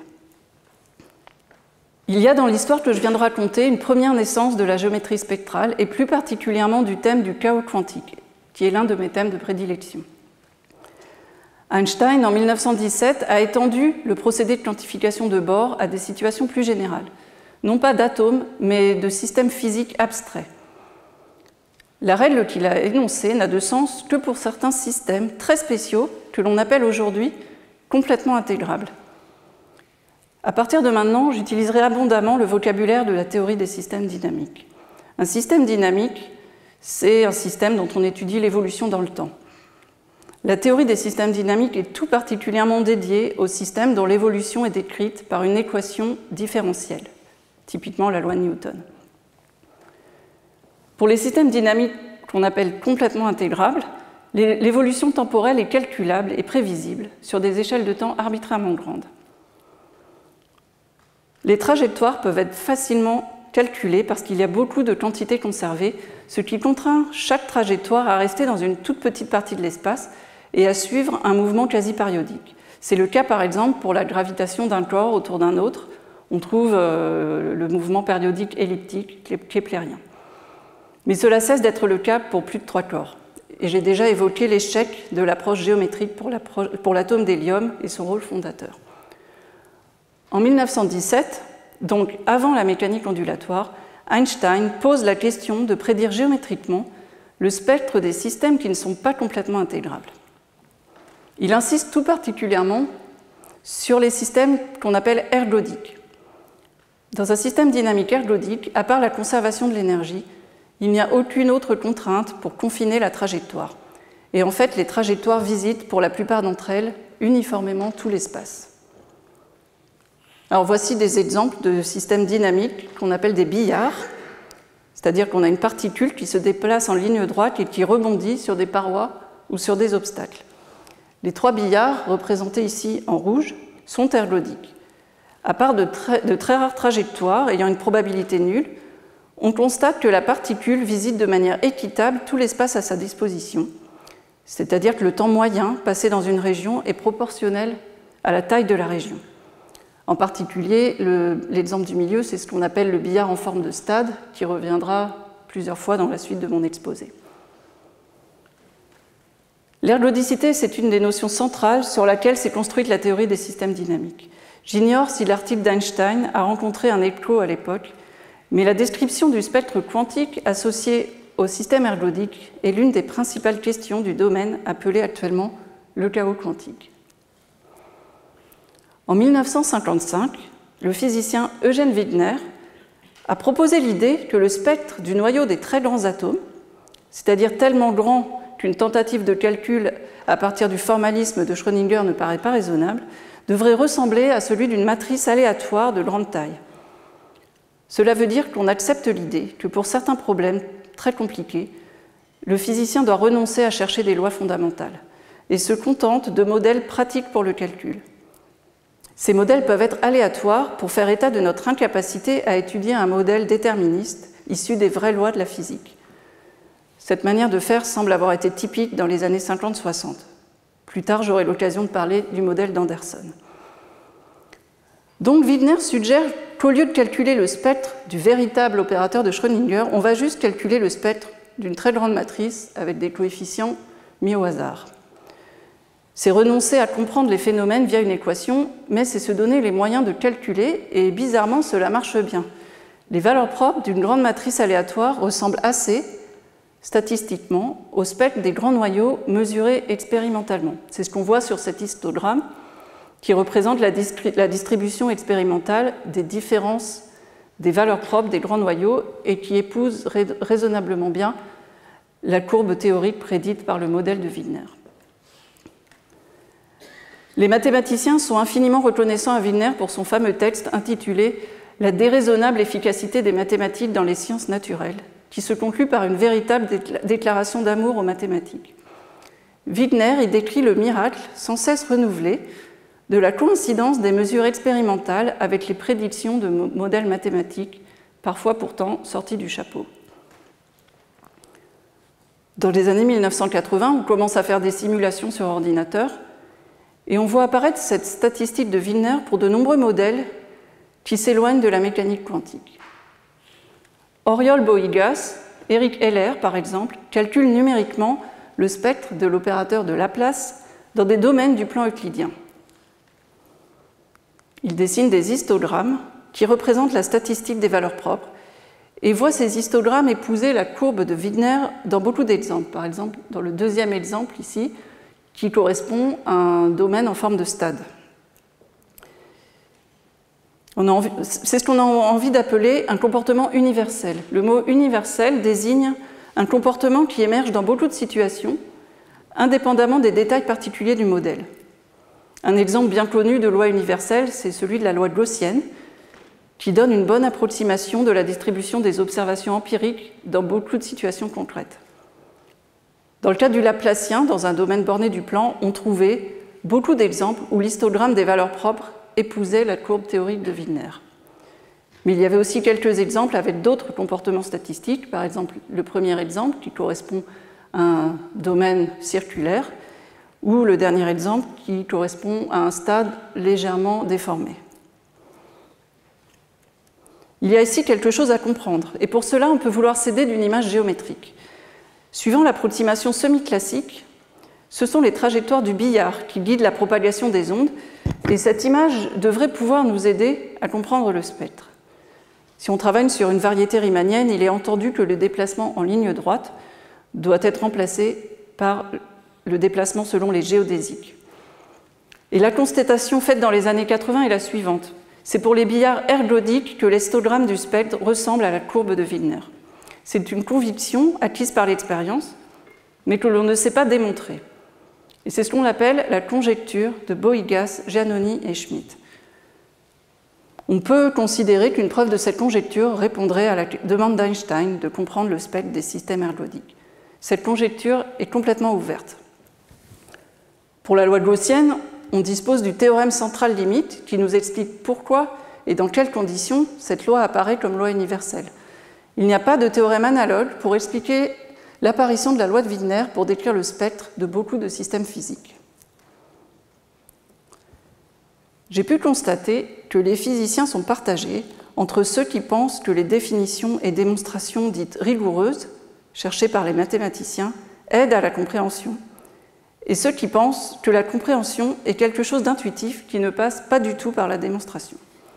Il y a dans l'histoire que je viens de raconter une première naissance de la géométrie spectrale et plus particulièrement du thème du chaos quantique, qui est l'un de mes thèmes de prédilection. Einstein, en mille neuf cent dix-sept, a étendu le procédé de quantification de Bohr à des situations plus générales, non pas d'atomes, mais de systèmes physiques abstraits. La règle qu'il a énoncée n'a de sens que pour certains systèmes très spéciaux que l'on appelle aujourd'hui complètement intégrables. À partir de maintenant, j'utiliserai abondamment le vocabulaire de la théorie des systèmes dynamiques. Un système dynamique, c'est un système dont on étudie l'évolution dans le temps. La théorie des systèmes dynamiques est tout particulièrement dédiée aux systèmes dont l'évolution est décrite par une équation différentielle, typiquement la loi de Newton. Pour les systèmes dynamiques qu'on appelle complètement intégrables, l'évolution temporelle est calculable et prévisible sur des échelles de temps arbitrairement grandes. Les trajectoires peuvent être facilement calculées parce qu'il y a beaucoup de quantités conservées, ce qui contraint chaque trajectoire à rester dans une toute petite partie de l'espace et à suivre un mouvement quasi périodique. C'est le cas par exemple pour la gravitation d'un corps autour d'un autre. On trouve euh, le mouvement périodique elliptique keplérien. Mais cela cesse d'être le cas pour plus de trois corps. Et j'ai déjà évoqué l'échec de l'approche géométrique pour l'atome d'hélium et son rôle fondateur. En mille neuf cent dix-sept, donc avant la mécanique ondulatoire, Einstein pose la question de prédire géométriquement le spectre des systèmes qui ne sont pas complètement intégrables. Il insiste tout particulièrement sur les systèmes qu'on appelle ergodiques. Dans un système dynamique ergodique, à part la conservation de l'énergie, il n'y a aucune autre contrainte pour confiner la trajectoire. Et en fait, les trajectoires visitent, pour la plupart d'entre elles, uniformément tout l'espace. Alors voici des exemples de systèmes dynamiques qu'on appelle des billards, c'est-à-dire qu'on a une particule qui se déplace en ligne droite et qui rebondit sur des parois ou sur des obstacles. Les trois billards, représentés ici en rouge, sont ergodiques. À part de très, de très rares trajectoires ayant une probabilité nulle, on constate que la particule visite de manière équitable tout l'espace à sa disposition, c'est-à-dire que le temps moyen passé dans une région est proportionnel à la taille de la région. En particulier, l'exemple du milieu, c'est ce qu'on appelle le billard en forme de stade, qui reviendra plusieurs fois dans la suite de mon exposé. L'ergodicité, c'est une des notions centrales sur laquelle s'est construite la théorie des systèmes dynamiques. J'ignore si l'article d'Einstein a rencontré un écho à l'époque, mais la description du spectre quantique associé au système ergodique est l'une des principales questions du domaine appelé actuellement le chaos quantique. En mille neuf cent cinquante-cinq, le physicien Eugène Wigner a proposé l'idée que le spectre du noyau des très grands atomes, c'est-à-dire tellement grand qu'une tentative de calcul à partir du formalisme de Schrödinger ne paraît pas raisonnable, devrait ressembler à celui d'une matrice aléatoire de grande taille. Cela veut dire qu'on accepte l'idée que pour certains problèmes très compliqués, le physicien doit renoncer à chercher des lois fondamentales et se contente de modèles pratiques pour le calcul. Ces modèles peuvent être aléatoires pour faire état de notre incapacité à étudier un modèle déterministe issu des vraies lois de la physique. Cette manière de faire semble avoir été typique dans les années cinquante soixante. Plus tard, j'aurai l'occasion de parler du modèle d'Anderson. Donc, Wigner suggère qu'au lieu de calculer le spectre du véritable opérateur de Schrödinger, on va juste calculer le spectre d'une très grande matrice avec des coefficients mis au hasard. C'est renoncer à comprendre les phénomènes via une équation, mais c'est se donner les moyens de calculer, et bizarrement, cela marche bien. Les valeurs propres d'une grande matrice aléatoire ressemblent assez, statistiquement, au spectre des grands noyaux mesurés expérimentalement. C'est ce qu'on voit sur cet histogramme qui représente la, la distribution expérimentale des différences des valeurs propres des grands noyaux et qui épouse raisonnablement bien la courbe théorique prédite par le modèle de Wigner. Les mathématiciens sont infiniment reconnaissants à Wigner pour son fameux texte intitulé « La déraisonnable efficacité des mathématiques dans les sciences naturelles », qui se conclut par une véritable déclaration d'amour aux mathématiques. Wigner y décrit le miracle, sans cesse renouvelé, de la coïncidence des mesures expérimentales avec les prédictions de modèles mathématiques, parfois pourtant sortis du chapeau. Dans les années mille neuf cent quatre-vingts, on commence à faire des simulations sur ordinateur, et on voit apparaître cette statistique de Wigner pour de nombreux modèles qui s'éloignent de la mécanique quantique. Auriol-Boïgas, Eric Heller par exemple, calcule numériquement le spectre de l'opérateur de Laplace dans des domaines du plan euclidien. Il dessine des histogrammes qui représentent la statistique des valeurs propres et voit ces histogrammes épouser la courbe de Wigner dans beaucoup d'exemples. Par exemple, dans le deuxième exemple ici, qui correspond à un domaine en forme de stade. C'est ce qu'on a envie d'appeler un comportement universel. Le mot universel désigne un comportement qui émerge dans beaucoup de situations, indépendamment des détails particuliers du modèle. Un exemple bien connu de loi universelle, c'est celui de la loi gaussienne, qui donne une bonne approximation de la distribution des observations empiriques dans beaucoup de situations concrètes. Dans le cas du Laplacien, dans un domaine borné du plan, on trouvait beaucoup d'exemples où l'histogramme des valeurs propres épousait la courbe théorique de Wigner. Mais il y avait aussi quelques exemples avec d'autres comportements statistiques, par exemple le premier exemple qui correspond à un domaine circulaire, ou le dernier exemple qui correspond à un stade légèrement déformé. Il y a ici quelque chose à comprendre, et pour cela on peut vouloir s'aider d'une image géométrique. Suivant l'approximation semi-classique, ce sont les trajectoires du billard qui guident la propagation des ondes, et cette image devrait pouvoir nous aider à comprendre le spectre. Si on travaille sur une variété riemannienne, il est entendu que le déplacement en ligne droite doit être remplacé par le déplacement selon les géodésiques. Et la constatation faite dans les années quatre-vingts est la suivante. C'est pour les billards ergodiques que l'histogramme du spectre ressemble à la courbe de Wigner. C'est une conviction acquise par l'expérience, mais que l'on ne sait pas démontrer. Et c'est ce qu'on appelle la conjecture de Boïgas, Giannoni et Schmidt. On peut considérer qu'une preuve de cette conjecture répondrait à la demande d'Einstein de comprendre le spectre des systèmes ergodiques. Cette conjecture est complètement ouverte. Pour la loi gaussienne, on dispose du théorème central limite qui nous explique pourquoi et dans quelles conditions cette loi apparaît comme loi universelle. Il n'y a pas de théorème analogue pour expliquer l'apparition de la loi de Wigner pour décrire le spectre de beaucoup de systèmes physiques. J'ai pu constater que les physiciens sont partagés entre ceux qui pensent que les définitions et démonstrations dites rigoureuses, cherchées par les mathématiciens, aident à la compréhension, et ceux qui pensent que la compréhension est quelque chose d'intuitif qui ne passe pas du tout par la démonstration.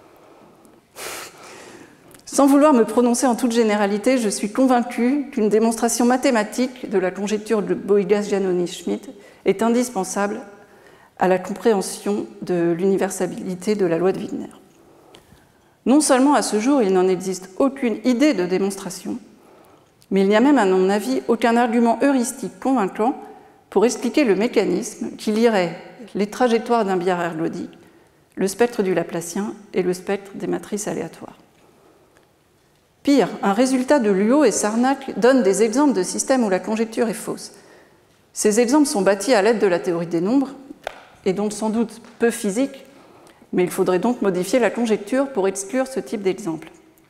Sans vouloir me prononcer en toute généralité, je suis convaincue qu'une démonstration mathématique de la conjecture de Boïgas-Giannoni-Schmidt est indispensable à la compréhension de l'universalité de la loi de Wigner. Non seulement à ce jour, il n'en existe aucune idée de démonstration, mais il n'y a même, à mon avis, aucun argument heuristique convaincant pour expliquer le mécanisme qui lierait les trajectoires d'un billard ergodique, le spectre du Laplacien et le spectre des matrices aléatoires. Pire, un résultat de Luo et Sarnak donne des exemples de systèmes où la conjecture est fausse. Ces exemples sont bâtis à l'aide de la théorie des nombres, et donc sans doute peu physiques, mais il faudrait donc modifier la conjecture pour exclure ce type d'exemple.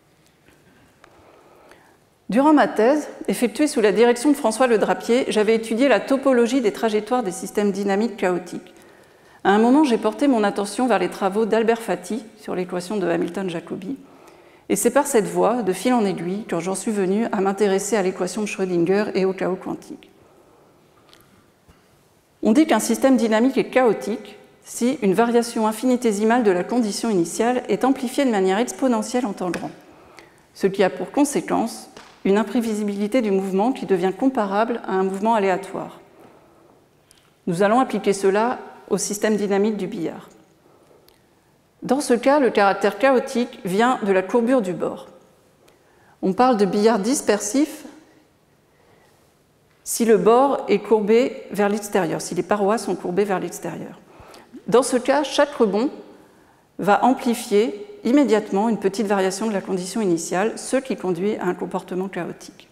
Durant ma thèse, effectuée sous la direction de François Le Drapier, j'avais étudié la topologie des trajectoires des systèmes dynamiques chaotiques. À un moment, j'ai porté mon attention vers les travaux d'Albert Fatty sur l'équation de Hamilton-Jacobi, et c'est par cette voie, de fil en aiguille, que j'en suis venue à m'intéresser à l'équation de Schrödinger et au chaos quantique. On dit qu'un système dynamique est chaotique si une variation infinitésimale de la condition initiale est amplifiée de manière exponentielle en temps grand, ce qui a pour conséquence une imprévisibilité du mouvement qui devient comparable à un mouvement aléatoire. Nous allons appliquer cela au système dynamique du billard. Dans ce cas, le caractère chaotique vient de la courbure du bord. On parle de billard dispersif si le bord est courbé vers l'extérieur, si les parois sont courbées vers l'extérieur. Dans ce cas, chaque rebond va amplifier immédiatement une petite variation de la condition initiale, ce qui conduit à un comportement chaotique.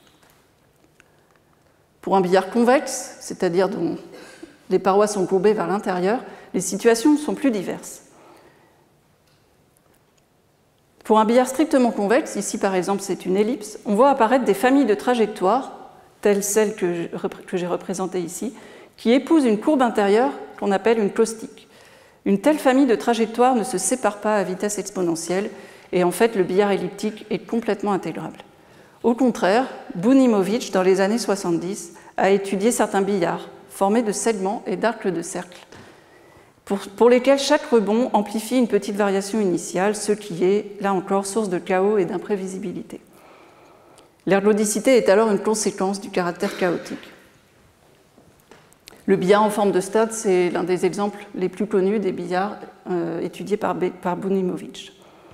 Pour un billard convexe, c'est-à-dire dont les parois sont courbées vers l'intérieur, les situations sont plus diverses. Pour un billard strictement convexe, ici par exemple c'est une ellipse, on voit apparaître des familles de trajectoires, telles celles que j'ai représentées ici, qui épousent une courbe intérieure qu'on appelle une caustique. Une telle famille de trajectoires ne se sépare pas à vitesse exponentielle, et en fait le billard elliptique est complètement intégrable. Au contraire, Bunimowicz, dans les années soixante-dix, a étudié certains billards formés de segments et d'arcs de cercle, pour, pour lesquels chaque rebond amplifie une petite variation initiale, ce qui est, là encore, source de chaos et d'imprévisibilité. L'ergodicité est alors une conséquence du caractère chaotique. Le billard en forme de stade, c'est l'un des exemples les plus connus des billards euh, étudiés par, par Bunimowicz.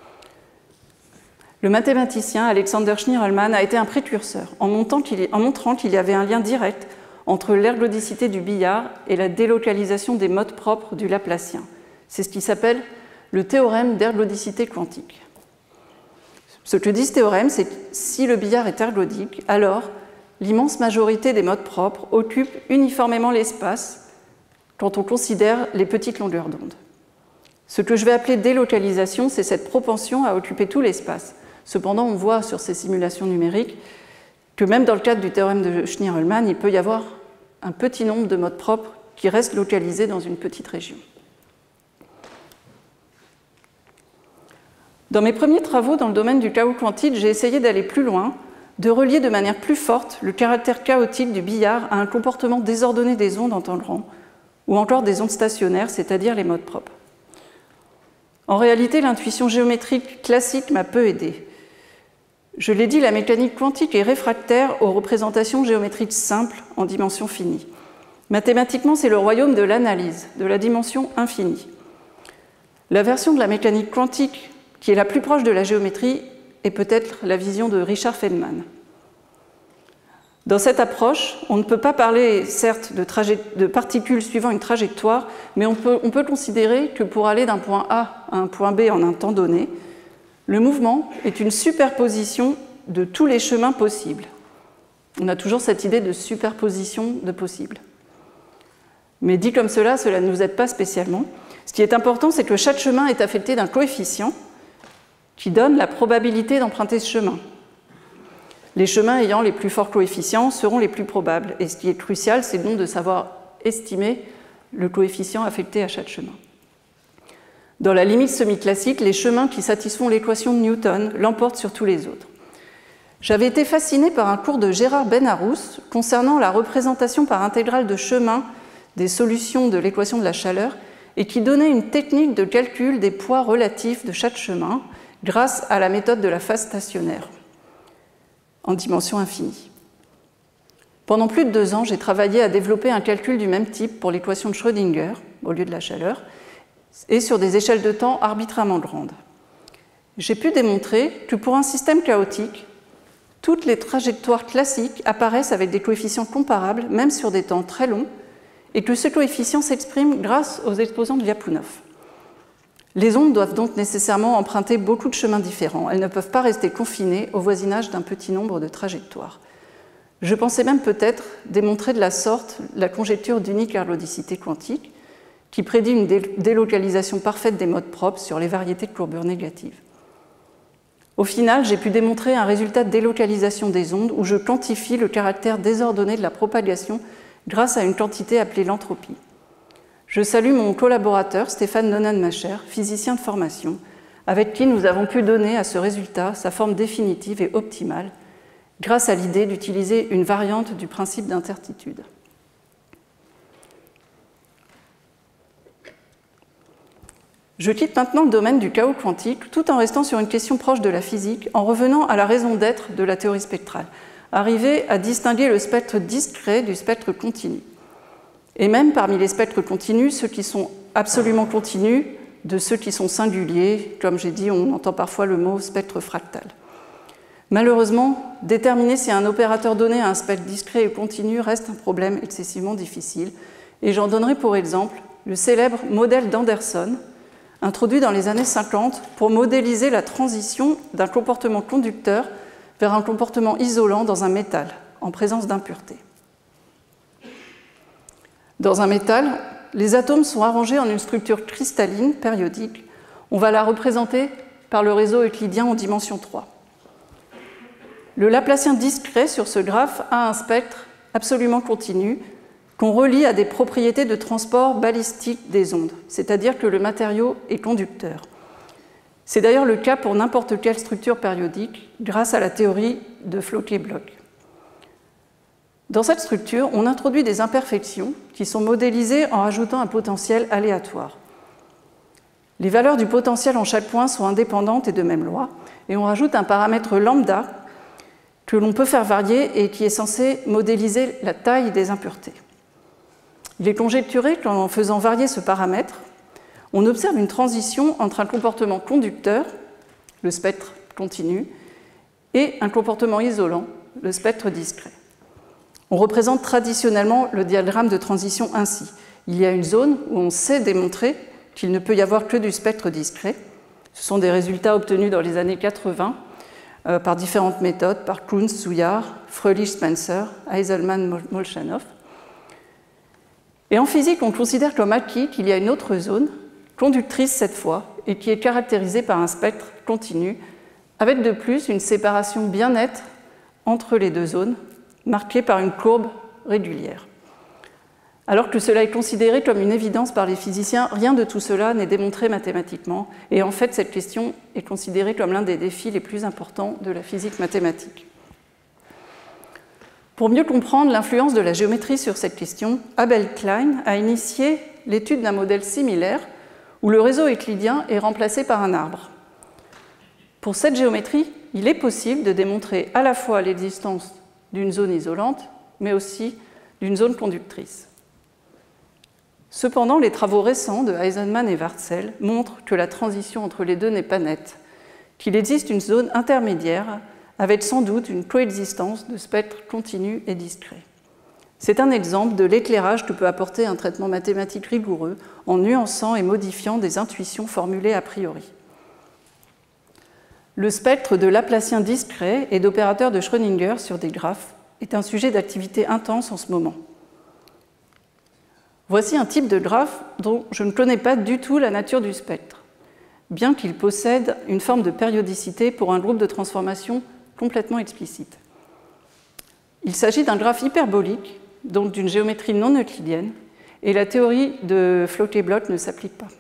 Le mathématicien Alexander Schnirelmann a été un précurseur en, qu'il, en montrant qu'il y avait un lien direct entre l'ergodicité du billard et la délocalisation des modes propres du Laplacien. C'est ce qui s'appelle le théorème d'ergodicité quantique. Ce que dit ce théorème, c'est que si le billard est ergodique, alors l'immense majorité des modes propres occupe uniformément l'espace quand on considère les petites longueurs d'onde. Ce que je vais appeler délocalisation, c'est cette propension à occuper tout l'espace. Cependant, on voit sur ces simulations numériques que même dans le cadre du théorème de Schnirelmann, il peut y avoir un petit nombre de modes propres qui restent localisés dans une petite région. Dans mes premiers travaux dans le domaine du chaos quantique, j'ai essayé d'aller plus loin, de relier de manière plus forte le caractère chaotique du billard à un comportement désordonné des ondes en temps grand, ou encore des ondes stationnaires, c'est-à-dire les modes propres. En réalité, l'intuition géométrique classique m'a peu aidé. Je l'ai dit, la mécanique quantique est réfractaire aux représentations géométriques simples en dimension finie. Mathématiquement, c'est le royaume de l'analyse, de la dimension infinie. La version de la mécanique quantique qui est la plus proche de la géométrie est peut-être la vision de Richard Feynman. Dans cette approche, on ne peut pas parler, certes, de, de particules suivant une trajectoire, mais on peut, on peut considérer que pour aller d'un point A à un point B en un temps donné, le mouvement est une superposition de tous les chemins possibles. On a toujours cette idée de superposition de possibles. Mais dit comme cela, cela ne nous aide pas spécialement. Ce qui est important, c'est que chaque chemin est affecté d'un coefficient qui donne la probabilité d'emprunter ce chemin. Les chemins ayant les plus forts coefficients seront les plus probables. Et ce qui est crucial, c'est donc de savoir estimer le coefficient affecté à chaque chemin. Dans la limite semi-classique, les chemins qui satisfont l'équation de Newton l'emportent sur tous les autres. J'avais été fascinée par un cours de Gérard Benarous concernant la représentation par intégrale de chemin des solutions de l'équation de la chaleur et qui donnait une technique de calcul des poids relatifs de chaque chemin grâce à la méthode de la phase stationnaire en dimension infinie. Pendant plus de deux ans, j'ai travaillé à développer un calcul du même type pour l'équation de Schrödinger, au lieu de la chaleur, et sur des échelles de temps arbitrairement grandes. J'ai pu démontrer que pour un système chaotique, toutes les trajectoires classiques apparaissent avec des coefficients comparables, même sur des temps très longs, et que ce coefficient s'exprime grâce aux exposants de Lyapunov. Les ondes doivent donc nécessairement emprunter beaucoup de chemins différents. Elles ne peuvent pas rester confinées au voisinage d'un petit nombre de trajectoires. Je pensais même peut-être démontrer de la sorte la conjecture d'unique-ergodicité quantique, qui prédit une délocalisation parfaite des modes propres sur les variétés de courbure négatives. Au final, j'ai pu démontrer un résultat de délocalisation des ondes où je quantifie le caractère désordonné de la propagation grâce à une quantité appelée l'entropie. Je salue mon collaborateur Stéphane Nonnenmacher, physicien de formation, avec qui nous avons pu donner à ce résultat sa forme définitive et optimale, grâce à l'idée d'utiliser une variante du principe d'incertitude. Je quitte maintenant le domaine du chaos quantique, tout en restant sur une question proche de la physique, en revenant à la raison d'être de la théorie spectrale, arriver à distinguer le spectre discret du spectre continu. Et même parmi les spectres continus, ceux qui sont absolument continus de ceux qui sont singuliers. Comme j'ai dit, on entend parfois le mot spectre fractal. Malheureusement, déterminer si un opérateur donné a un spectre discret et continu reste un problème excessivement difficile. Et j'en donnerai pour exemple le célèbre modèle d'Anderson, introduit dans les années cinquante pour modéliser la transition d'un comportement conducteur vers un comportement isolant dans un métal, en présence d'impuretés. Dans un métal, les atomes sont arrangés en une structure cristalline périodique. On va la représenter par le réseau euclidien en dimension trois. Le Laplacien discret sur ce graphe a un spectre absolument continu qu'on relie à des propriétés de transport balistique des ondes, c'est-à-dire que le matériau est conducteur. C'est d'ailleurs le cas pour n'importe quelle structure périodique grâce à la théorie de Floquet-Bloch. Dans cette structure, on introduit des imperfections qui sont modélisées en rajoutant un potentiel aléatoire. Les valeurs du potentiel en chaque point sont indépendantes et de même loi, et on rajoute un paramètre lambda que l'on peut faire varier et qui est censé modéliser la taille des impuretés. Il est conjecturé qu'en faisant varier ce paramètre, on observe une transition entre un comportement conducteur, le spectre continu, et un comportement isolant, le spectre discret. On représente traditionnellement le diagramme de transition ainsi. Il y a une zone où on sait démontrer qu'il ne peut y avoir que du spectre discret. Ce sont des résultats obtenus dans les années quatre-vingts euh, par différentes méthodes, par Kunz, Szujard, Fröhlich-Spencer, Eiselman, Molchanov. Et en physique, on considère comme acquis qu'il y a une autre zone, conductrice cette fois, et qui est caractérisée par un spectre continu, avec de plus une séparation bien nette entre les deux zones, marquée par une courbe régulière. Alors que cela est considéré comme une évidence par les physiciens, rien de tout cela n'est démontré mathématiquement, et en fait cette question est considérée comme l'un des défis les plus importants de la physique mathématique. Pour mieux comprendre l'influence de la géométrie sur cette question, Abel Klein a initié l'étude d'un modèle similaire où le réseau euclidien est remplacé par un arbre. Pour cette géométrie, il est possible de démontrer à la fois l'existence d'une zone isolante, mais aussi d'une zone conductrice. Cependant, les travaux récents de Eisenman et Wartzel montrent que la transition entre les deux n'est pas nette, qu'il existe une zone intermédiaire avec sans doute une coexistence de spectres continus et discrets. C'est un exemple de l'éclairage que peut apporter un traitement mathématique rigoureux en nuançant et modifiant des intuitions formulées a priori. Le spectre de Laplacien discret et d'opérateurs de Schrödinger sur des graphes est un sujet d'activité intense en ce moment. Voici un type de graphe dont je ne connais pas du tout la nature du spectre, bien qu'il possède une forme de périodicité pour un groupe de transformation complètement explicite. Il s'agit d'un graphe hyperbolique, donc d'une géométrie non euclidienne, et la théorie de Floquet-Bloch ne s'applique pas.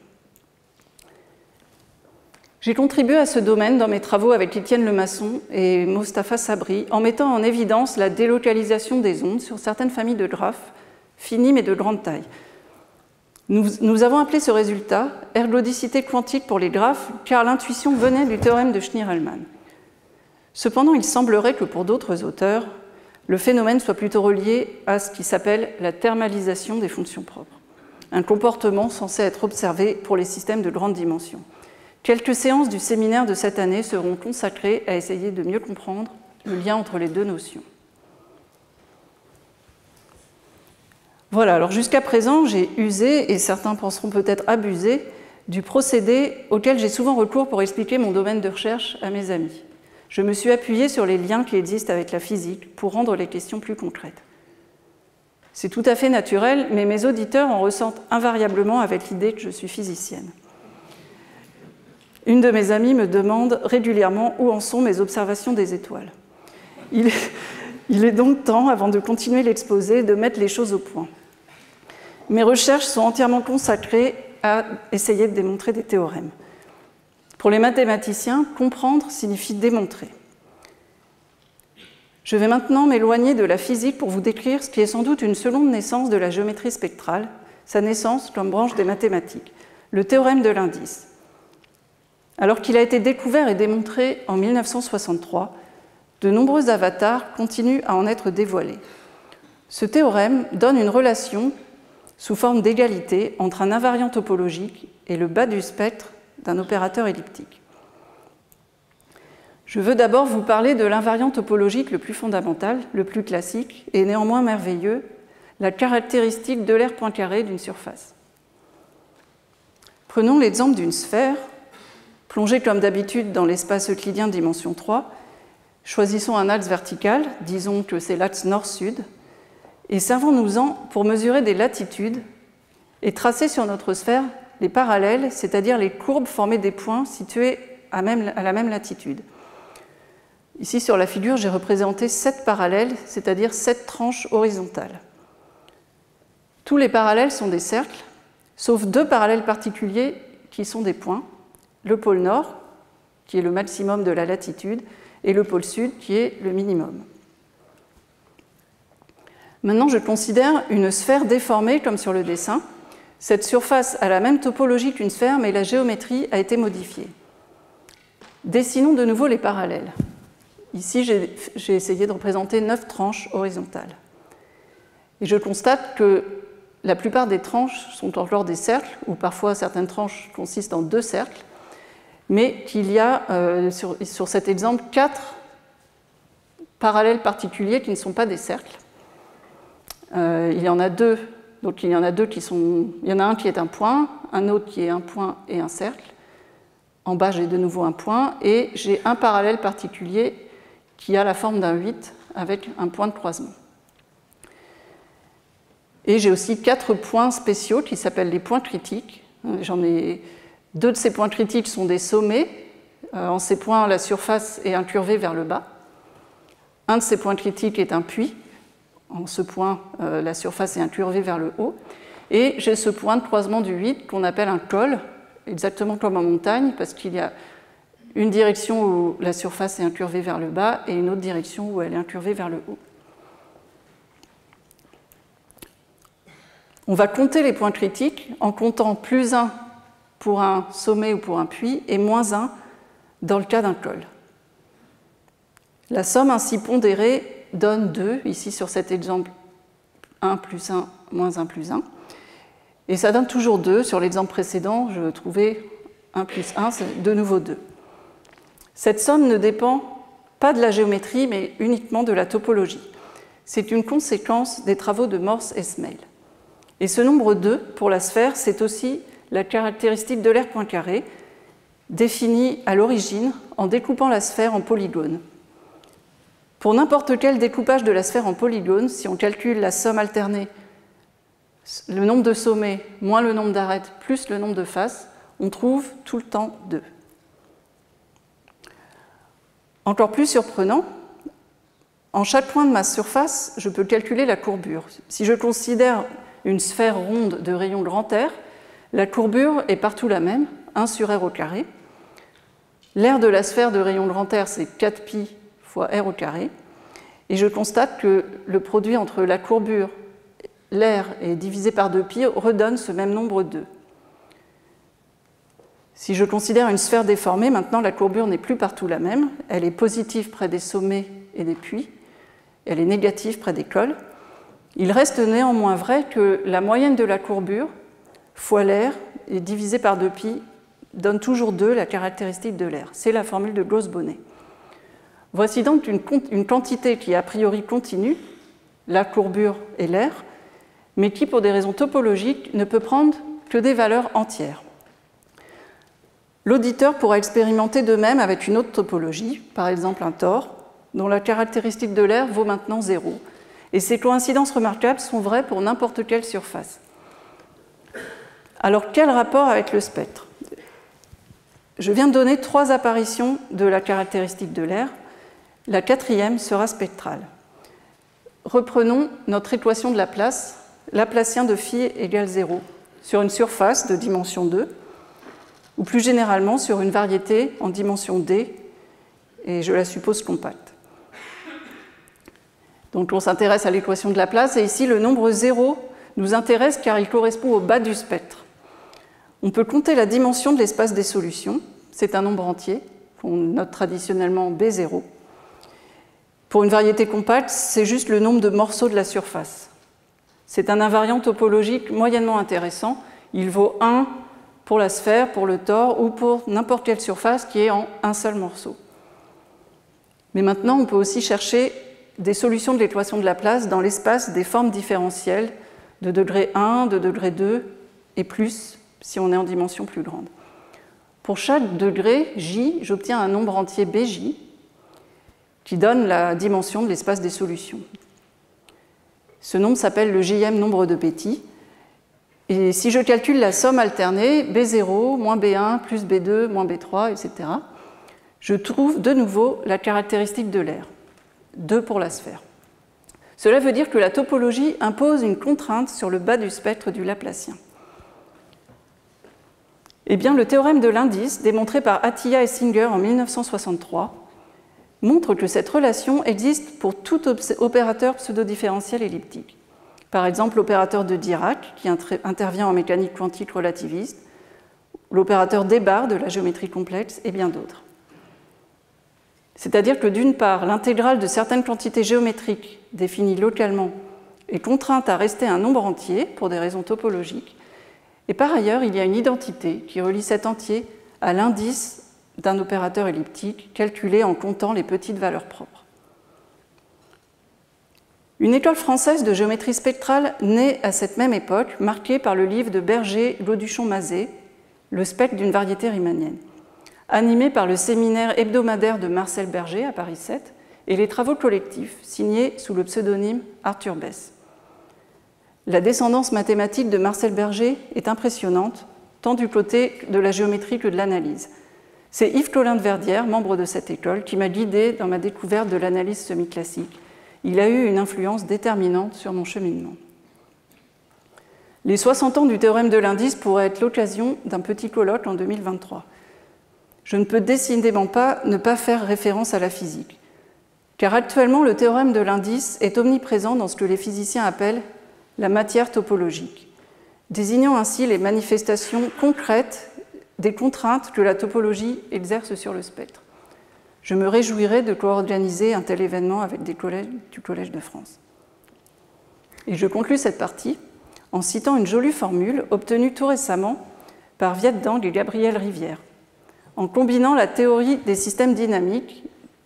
J'ai contribué à ce domaine dans mes travaux avec Étienne Lemasson et Mostafa Sabri en mettant en évidence la délocalisation des ondes sur certaines familles de graphes finis mais de grande taille. Nous, nous avons appelé ce résultat ergodicité quantique pour les graphes car l'intuition venait du théorème de Schnir-Hellman. Cependant, il semblerait que pour d'autres auteurs, le phénomène soit plutôt relié à ce qui s'appelle la thermalisation des fonctions propres, un comportement censé être observé pour les systèmes de grande dimension. Quelques séances du séminaire de cette année seront consacrées à essayer de mieux comprendre le lien entre les deux notions. Voilà, alors jusqu'à présent, j'ai usé, et certains penseront peut-être abusé, du procédé auquel j'ai souvent recours pour expliquer mon domaine de recherche à mes amis. Je me suis appuyée sur les liens qui existent avec la physique pour rendre les questions plus concrètes. C'est tout à fait naturel, mais mes auditeurs en ressentent invariablement avec l'idée que je suis physicienne. Une de mes amies me demande régulièrement où en sont mes observations des étoiles. Il est, il est donc temps, avant de continuer l'exposé, de mettre les choses au point. Mes recherches sont entièrement consacrées à essayer de démontrer des théorèmes. Pour les mathématiciens, comprendre signifie démontrer. Je vais maintenant m'éloigner de la physique pour vous décrire ce qui est sans doute une seconde naissance de la géométrie spectrale, sa naissance comme branche des mathématiques, le théorème de l'indice. Alors qu'il a été découvert et démontré en mille neuf cent soixante-trois, de nombreux avatars continuent à en être dévoilés. Ce théorème donne une relation sous forme d'égalité entre un invariant topologique et le bas du spectre d'un opérateur elliptique. Je veux d'abord vous parler de l'invariant topologique le plus fondamental, le plus classique et néanmoins merveilleux, la caractéristique de l'aire Poincaré d'une surface. Prenons l'exemple d'une sphère, plongée comme d'habitude dans l'espace euclidien de dimension trois, choisissons un axe vertical, disons que c'est l'axe nord-sud, et servons-nous-en pour mesurer des latitudes et tracer sur notre sphère les parallèles, c'est-à-dire les courbes formées des points situés à, même, à la même latitude. Ici, sur la figure, j'ai représenté sept parallèles, c'est-à-dire sept tranches horizontales. Tous les parallèles sont des cercles, sauf deux parallèles particuliers qui sont des points, le pôle nord, qui est le maximum de la latitude, et le pôle sud, qui est le minimum. Maintenant, je considère une sphère déformée, comme sur le dessin. Cette surface a la même topologie qu'une sphère, mais la géométrie a été modifiée. Dessinons de nouveau les parallèles. Ici, j'ai essayé de représenter neuf tranches horizontales. Et je constate que la plupart des tranches sont encore des cercles, ou parfois certaines tranches consistent en deux cercles, mais qu'il y a, euh, sur, sur cet exemple, quatre parallèles particuliers qui ne sont pas des cercles. Euh, il y en a deux, donc il y en a deux qui sont... Il y en a un qui est un point, un autre qui est un point et un cercle. En bas, j'ai de nouveau un point, et j'ai un parallèle particulier qui a la forme d'un huit avec un point de croisement. Et j'ai aussi quatre points spéciaux qui s'appellent les points critiques. J'en ai... Deux de ces points critiques sont des sommets. En ces points, la surface est incurvée vers le bas. Un de ces points critiques est un puits. En ce point, la surface est incurvée vers le haut. Et j'ai ce point de croisement du huit qu'on appelle un col, exactement comme en montagne, parce qu'il y a une direction où la surface est incurvée vers le bas et une autre direction où elle est incurvée vers le haut. On va compter les points critiques en comptant plus un pour un sommet ou pour un puits et moins un dans le cas d'un col. La somme ainsi pondérée donne deux, ici sur cet exemple un plus un moins un plus un. Et ça donne toujours deux. Sur l'exemple précédent, je trouvais un plus un, c'est de nouveau deux. Cette somme ne dépend pas de la géométrie, mais uniquement de la topologie. C'est une conséquence des travaux de Morse et Smale. Et ce nombre deux, pour la sphère, c'est aussi la caractéristique de l'aire Poincaré, définie à l'origine en découpant la sphère en polygones. Pour n'importe quel découpage de la sphère en polygones, si on calcule la somme alternée, le nombre de sommets moins le nombre d'arêtes plus le nombre de faces, on trouve tout le temps deux. Encore plus surprenant, en chaque point de ma surface, je peux calculer la courbure. Si je considère une sphère ronde de rayon grand R, la courbure est partout la même, un sur R au carré. L'aire de la sphère de rayon grand R, c'est quatre pi fois R au carré. Et je constate que le produit entre la courbure, l'aire et divisé par deux pi redonne ce même nombre deux. Si je considère une sphère déformée, maintenant la courbure n'est plus partout la même. Elle est positive près des sommets et des puits. Elle est négative près des cols. Il reste néanmoins vrai que la moyenne de la courbure fois l'aire et divisé par deux pi donne toujours deux, la caractéristique de l'aire. C'est la formule de Gauss-Bonnet. Voici donc une, une quantité qui est a priori continue, la courbure et l'aire, mais qui, pour des raisons topologiques, ne peut prendre que des valeurs entières. L'auditeur pourra expérimenter de même avec une autre topologie, par exemple un tore, dont la caractéristique de l'aire vaut maintenant zéro. Et ces coïncidences remarquables sont vraies pour n'importe quelle surface. Alors, quel rapport avec le spectre? Je viens de donner trois apparitions de la caractéristique de l'aire. La quatrième sera spectrale. Reprenons notre équation de Laplace. Laplacien de phi égale zéro sur une surface de dimension deux, ou plus généralement sur une variété en dimension d, et je la suppose compacte. Donc on s'intéresse à l'équation de Laplace, et ici le nombre zéro nous intéresse car il correspond au bas du spectre. On peut compter la dimension de l'espace des solutions, c'est un nombre entier, qu'on note traditionnellement B zéro. Pour une variété compacte, c'est juste le nombre de morceaux de la surface. C'est un invariant topologique moyennement intéressant, il vaut un pour la sphère, pour le tore ou pour n'importe quelle surface qui est en un seul morceau. Mais maintenant, on peut aussi chercher des solutions de l'équation de Laplace dans l'espace des formes différentielles de degré un, de degré deux et plus si on est en dimension plus grande. Pour chaque degré J, j'obtiens un nombre entier B J qui donne la dimension de l'espace des solutions. Ce nombre s'appelle le Jème nombre de Petit. Et si je calcule la somme alternée, B zéro, moins B un, plus B deux, moins B trois, et cetera, je trouve de nouveau la caractéristique de l'aire, deux pour la sphère. Cela veut dire que la topologie impose une contrainte sur le bas du spectre du Laplacien. Eh bien, le théorème de l'indice, démontré par Atiyah et Singer en mille neuf cent soixante-trois, montre que cette relation existe pour tout opérateur pseudo-différentiel elliptique. Par exemple, l'opérateur de Dirac, qui intervient en mécanique quantique relativiste, l'opérateur Desbarres de la géométrie complexe, et bien d'autres. C'est-à-dire que d'une part, l'intégrale de certaines quantités géométriques définies localement est contrainte à rester un nombre entier pour des raisons topologiques, et par ailleurs, il y a une identité qui relie cet entier à l'indice d'un opérateur elliptique calculé en comptant les petites valeurs propres. Une école française de géométrie spectrale naît à cette même époque, marquée par le livre de Berger, Gauduchon-Mazet, Le spectre d'une variété riemannienne, animé par le séminaire hebdomadaire de Marcel Berger à Paris sept et les travaux collectifs signés sous le pseudonyme Arthur Besse. La descendance mathématique de Marcel Berger est impressionnante, tant du côté de la géométrie que de l'analyse. C'est Yves Collin de Verdière, membre de cette école, qui m'a guidé dans ma découverte de l'analyse semi-classique. Il a eu une influence déterminante sur mon cheminement. Les soixante ans du théorème de l'indice pourraient être l'occasion d'un petit colloque en deux mille vingt-trois. Je ne peux décidément pas ne pas faire référence à la physique, car actuellement le théorème de l'indice est omniprésent dans ce que les physiciens appellent la matière topologique, désignant ainsi les manifestations concrètes des contraintes que la topologie exerce sur le spectre. Je me réjouirais de co-organiser un tel événement avec des collègues du Collège de France. Et je conclus cette partie en citant une jolie formule obtenue tout récemment par Viet Dang et Gabriel Rivière. En combinant la théorie des systèmes dynamiques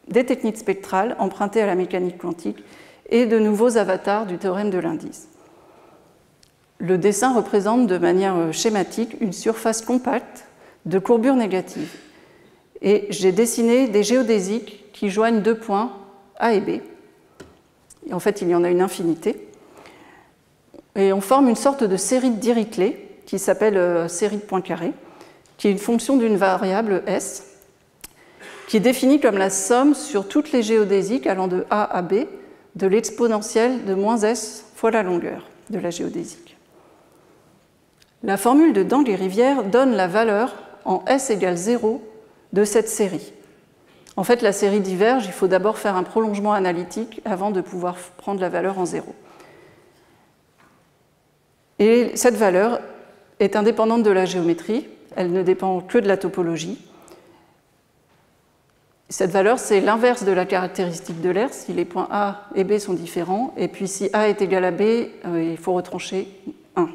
des techniques spectrales empruntées à la mécanique quantique et de nouveaux avatars du théorème de l'indice. Le dessin représente de manière schématique une surface compacte de courbures négatives. Et j'ai dessiné des géodésiques qui joignent deux points A et B. Et en fait, il y en a une infinité. Et on forme une sorte de série de Dirichlet qui s'appelle euh, série de points carrés, qui est une fonction d'une variable S, qui est définie comme la somme sur toutes les géodésiques allant de A à B de l'exponentielle de moins S fois la longueur de la géodésique. La formule de Dangley-Rivière donne la valeur en S égale zéro de cette série. En fait, la série diverge, il faut d'abord faire un prolongement analytique avant de pouvoir prendre la valeur en zéro. Et cette valeur est indépendante de la géométrie, elle ne dépend que de la topologie. Cette valeur, c'est l'inverse de la caractéristique de l'aire, si les points A et B sont différents, et puis si A est égal à B, euh, il faut retrancher un.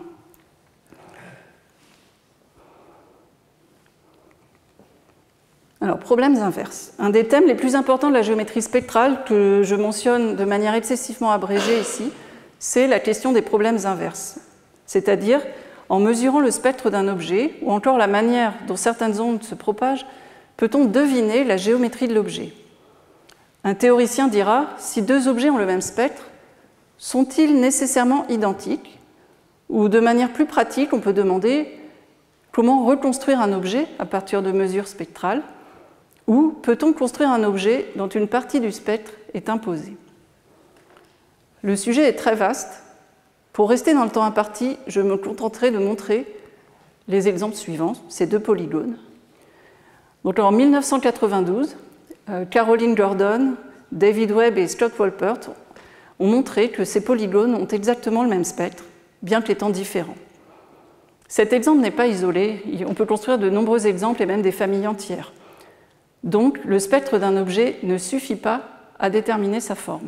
Alors, problèmes inverses. Un des thèmes les plus importants de la géométrie spectrale que je mentionne de manière excessivement abrégée ici, c'est la question des problèmes inverses. C'est-à-dire, en mesurant le spectre d'un objet, ou encore la manière dont certaines ondes se propagent, peut-on deviner la géométrie de l'objet? Un théoricien dira, si deux objets ont le même spectre, sont-ils nécessairement identiques? Ou de manière plus pratique, on peut demander comment reconstruire un objet à partir de mesures spectrales, ou peut-on construire un objet dont une partie du spectre est imposée? Le sujet est très vaste. Pour rester dans le temps imparti, je me contenterai de montrer les exemples suivants, ces deux polygones. Donc en mille neuf cent quatre-vingt-douze, Caroline Gordon, David Webb et Scott Wolpert ont montré que ces polygones ont exactement le même spectre, bien qu'étant différents. Cet exemple n'est pas isolé, on peut construire de nombreux exemples et même des familles entières. Donc, le spectre d'un objet ne suffit pas à déterminer sa forme.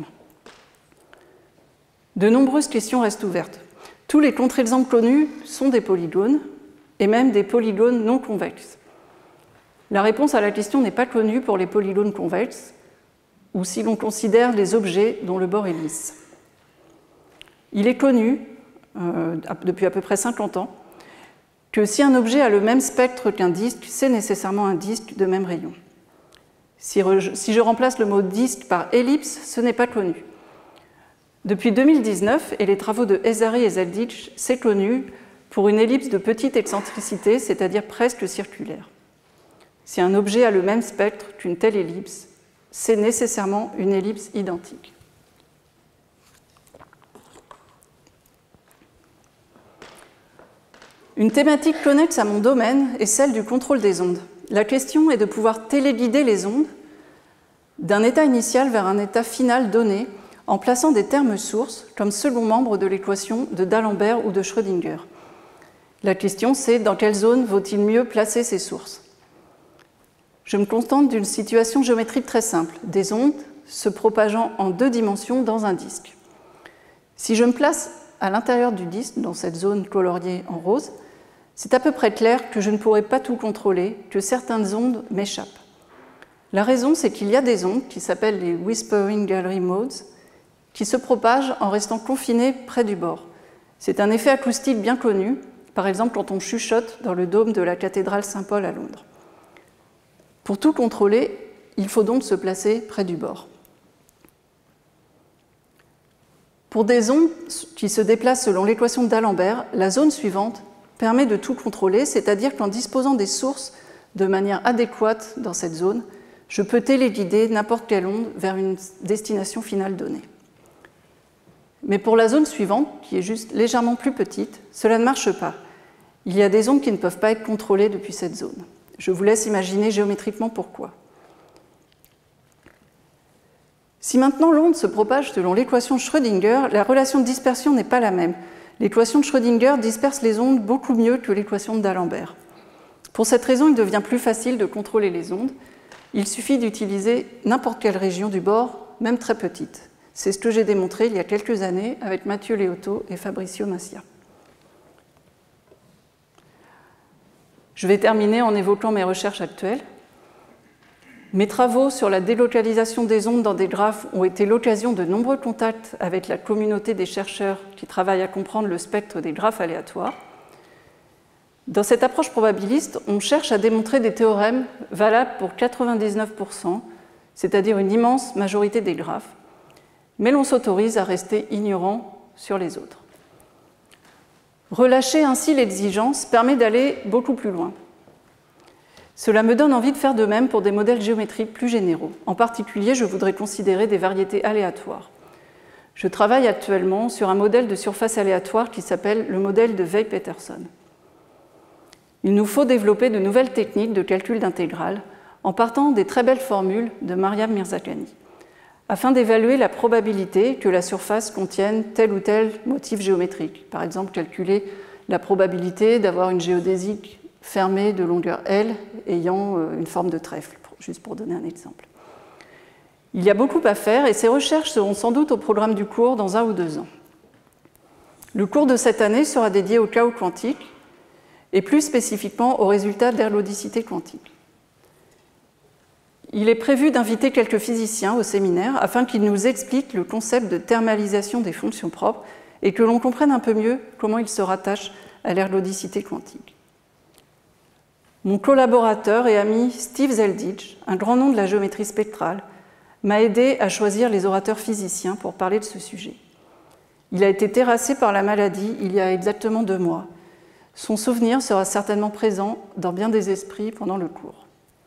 De nombreuses questions restent ouvertes. Tous les contre-exemples connus sont des polygones, et même des polygones non convexes. La réponse à la question n'est pas connue pour les polygones convexes, ou si l'on considère les objets dont le bord est lisse. Il est connu, euh, depuis à peu près cinquante ans, que si un objet a le même spectre qu'un disque, c'est nécessairement un disque de même rayon. Si, si je remplace le mot disque par ellipse, ce n'est pas connu. Depuis deux mille dix-neuf, et les travaux de Ezari et Zelditch, c'est connu pour une ellipse de petite excentricité, c'est-à-dire presque circulaire. Si un objet a le même spectre qu'une telle ellipse, c'est nécessairement une ellipse identique. Une thématique connexe à mon domaine est celle du contrôle des ondes. La question est de pouvoir téléguider les ondes d'un état initial vers un état final donné en plaçant des termes sources comme second membre de l'équation de D'Alembert ou de Schrödinger. La question, c'est dans quelle zone vaut-il mieux placer ces sources? Je me contente d'une situation géométrique très simple, des ondes se propageant en deux dimensions dans un disque. Si je me place à l'intérieur du disque, dans cette zone coloriée en rose, c'est à peu près clair que je ne pourrai pas tout contrôler, que certaines ondes m'échappent. La raison, c'est qu'il y a des ondes qui s'appellent les Whispering Gallery Modes, qui se propagent en restant confinées près du bord. C'est un effet acoustique bien connu, par exemple quand on chuchote dans le dôme de la cathédrale Saint-Paul à Londres. Pour tout contrôler, il faut donc se placer près du bord. Pour des ondes qui se déplacent selon l'équation de D'Alembert, la zone suivante permet de tout contrôler, c'est-à-dire qu'en disposant des sources de manière adéquate dans cette zone, je peux téléguider n'importe quelle onde vers une destination finale donnée. Mais pour la zone suivante, qui est juste légèrement plus petite, cela ne marche pas. Il y a des ondes qui ne peuvent pas être contrôlées depuis cette zone. Je vous laisse imaginer géométriquement pourquoi. Si maintenant l'onde se propage selon l'équation de Schrödinger, la relation de dispersion n'est pas la même. L'équation de Schrödinger disperse les ondes beaucoup mieux que l'équation de D'Alembert. Pour cette raison, il devient plus facile de contrôler les ondes. Il suffit d'utiliser n'importe quelle région du bord, même très petite. C'est ce que j'ai démontré il y a quelques années avec Mathieu Léoto et Fabricio Massia. Je vais terminer en évoquant mes recherches actuelles. Mes travaux sur la délocalisation des ondes dans des graphes ont été l'occasion de nombreux contacts avec la communauté des chercheurs qui travaillent à comprendre le spectre des graphes aléatoires. Dans cette approche probabiliste, on cherche à démontrer des théorèmes valables pour quatre-vingt-dix-neuf pour cent, c'est-à-dire une immense majorité des graphes, mais l'on s'autorise à rester ignorant sur les autres. Relâcher ainsi l'exigence permet d'aller beaucoup plus loin. Cela me donne envie de faire de même pour des modèles géométriques plus généraux. En particulier, je voudrais considérer des variétés aléatoires. Je travaille actuellement sur un modèle de surface aléatoire qui s'appelle le modèle de Weil-Peterson. Il nous faut développer de nouvelles techniques de calcul d'intégrales en partant des très belles formules de Mariam Mirzakhani, afin d'évaluer la probabilité que la surface contienne tel ou tel motif géométrique. Par exemple, calculer la probabilité d'avoir une géodésique fermée de longueur L ayant une forme de trèfle, juste pour donner un exemple. Il y a beaucoup à faire et ces recherches seront sans doute au programme du cours dans un ou deux ans. Le cours de cette année sera dédié au chaos quantique et plus spécifiquement aux résultats d'ergodicité quantique. Il est prévu d'inviter quelques physiciens au séminaire afin qu'ils nous expliquent le concept de thermalisation des fonctions propres et que l'on comprenne un peu mieux comment il se rattache à l'ergodicité quantique. Mon collaborateur et ami Steve Zelditch, un grand nom de la géométrie spectrale, m'a aidé à choisir les orateurs physiciens pour parler de ce sujet. Il a été terrassé par la maladie il y a exactement deux mois. Son souvenir sera certainement présent dans bien des esprits pendant le cours.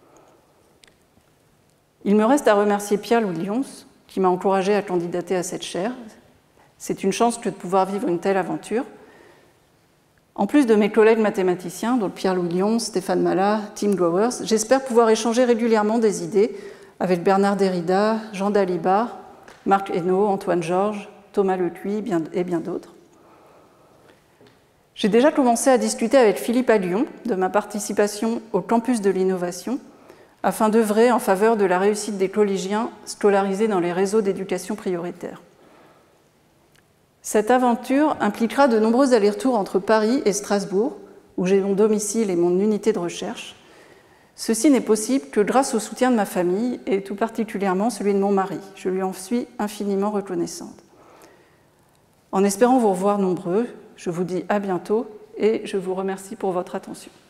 Il me reste à remercier Pierre-Louis Lyons, qui m'a encouragé à candidater à cette chaire. C'est une chance que de pouvoir vivre une telle aventure. En plus de mes collègues mathématiciens, donc Pierre-Louis Lyons, Stéphane Mallat, Tim Gowers, j'espère pouvoir échanger régulièrement des idées avec Bernard Derrida, Jean Dalibard, Marc Hainaut, Antoine Georges, Thomas Lecuy et bien d'autres. J'ai déjà commencé à discuter avec Philippe Allion de ma participation au campus de l'innovation afin d'œuvrer en faveur de la réussite des collégiens scolarisés dans les réseaux d'éducation prioritaire. Cette aventure impliquera de nombreux allers-retours entre Paris et Strasbourg, où j'ai mon domicile et mon unité de recherche. Ceci n'est possible que grâce au soutien de ma famille et tout particulièrement celui de mon mari. Je lui en suis infiniment reconnaissante. En espérant vous revoir nombreux, je vous dis à bientôt et je vous remercie pour votre attention.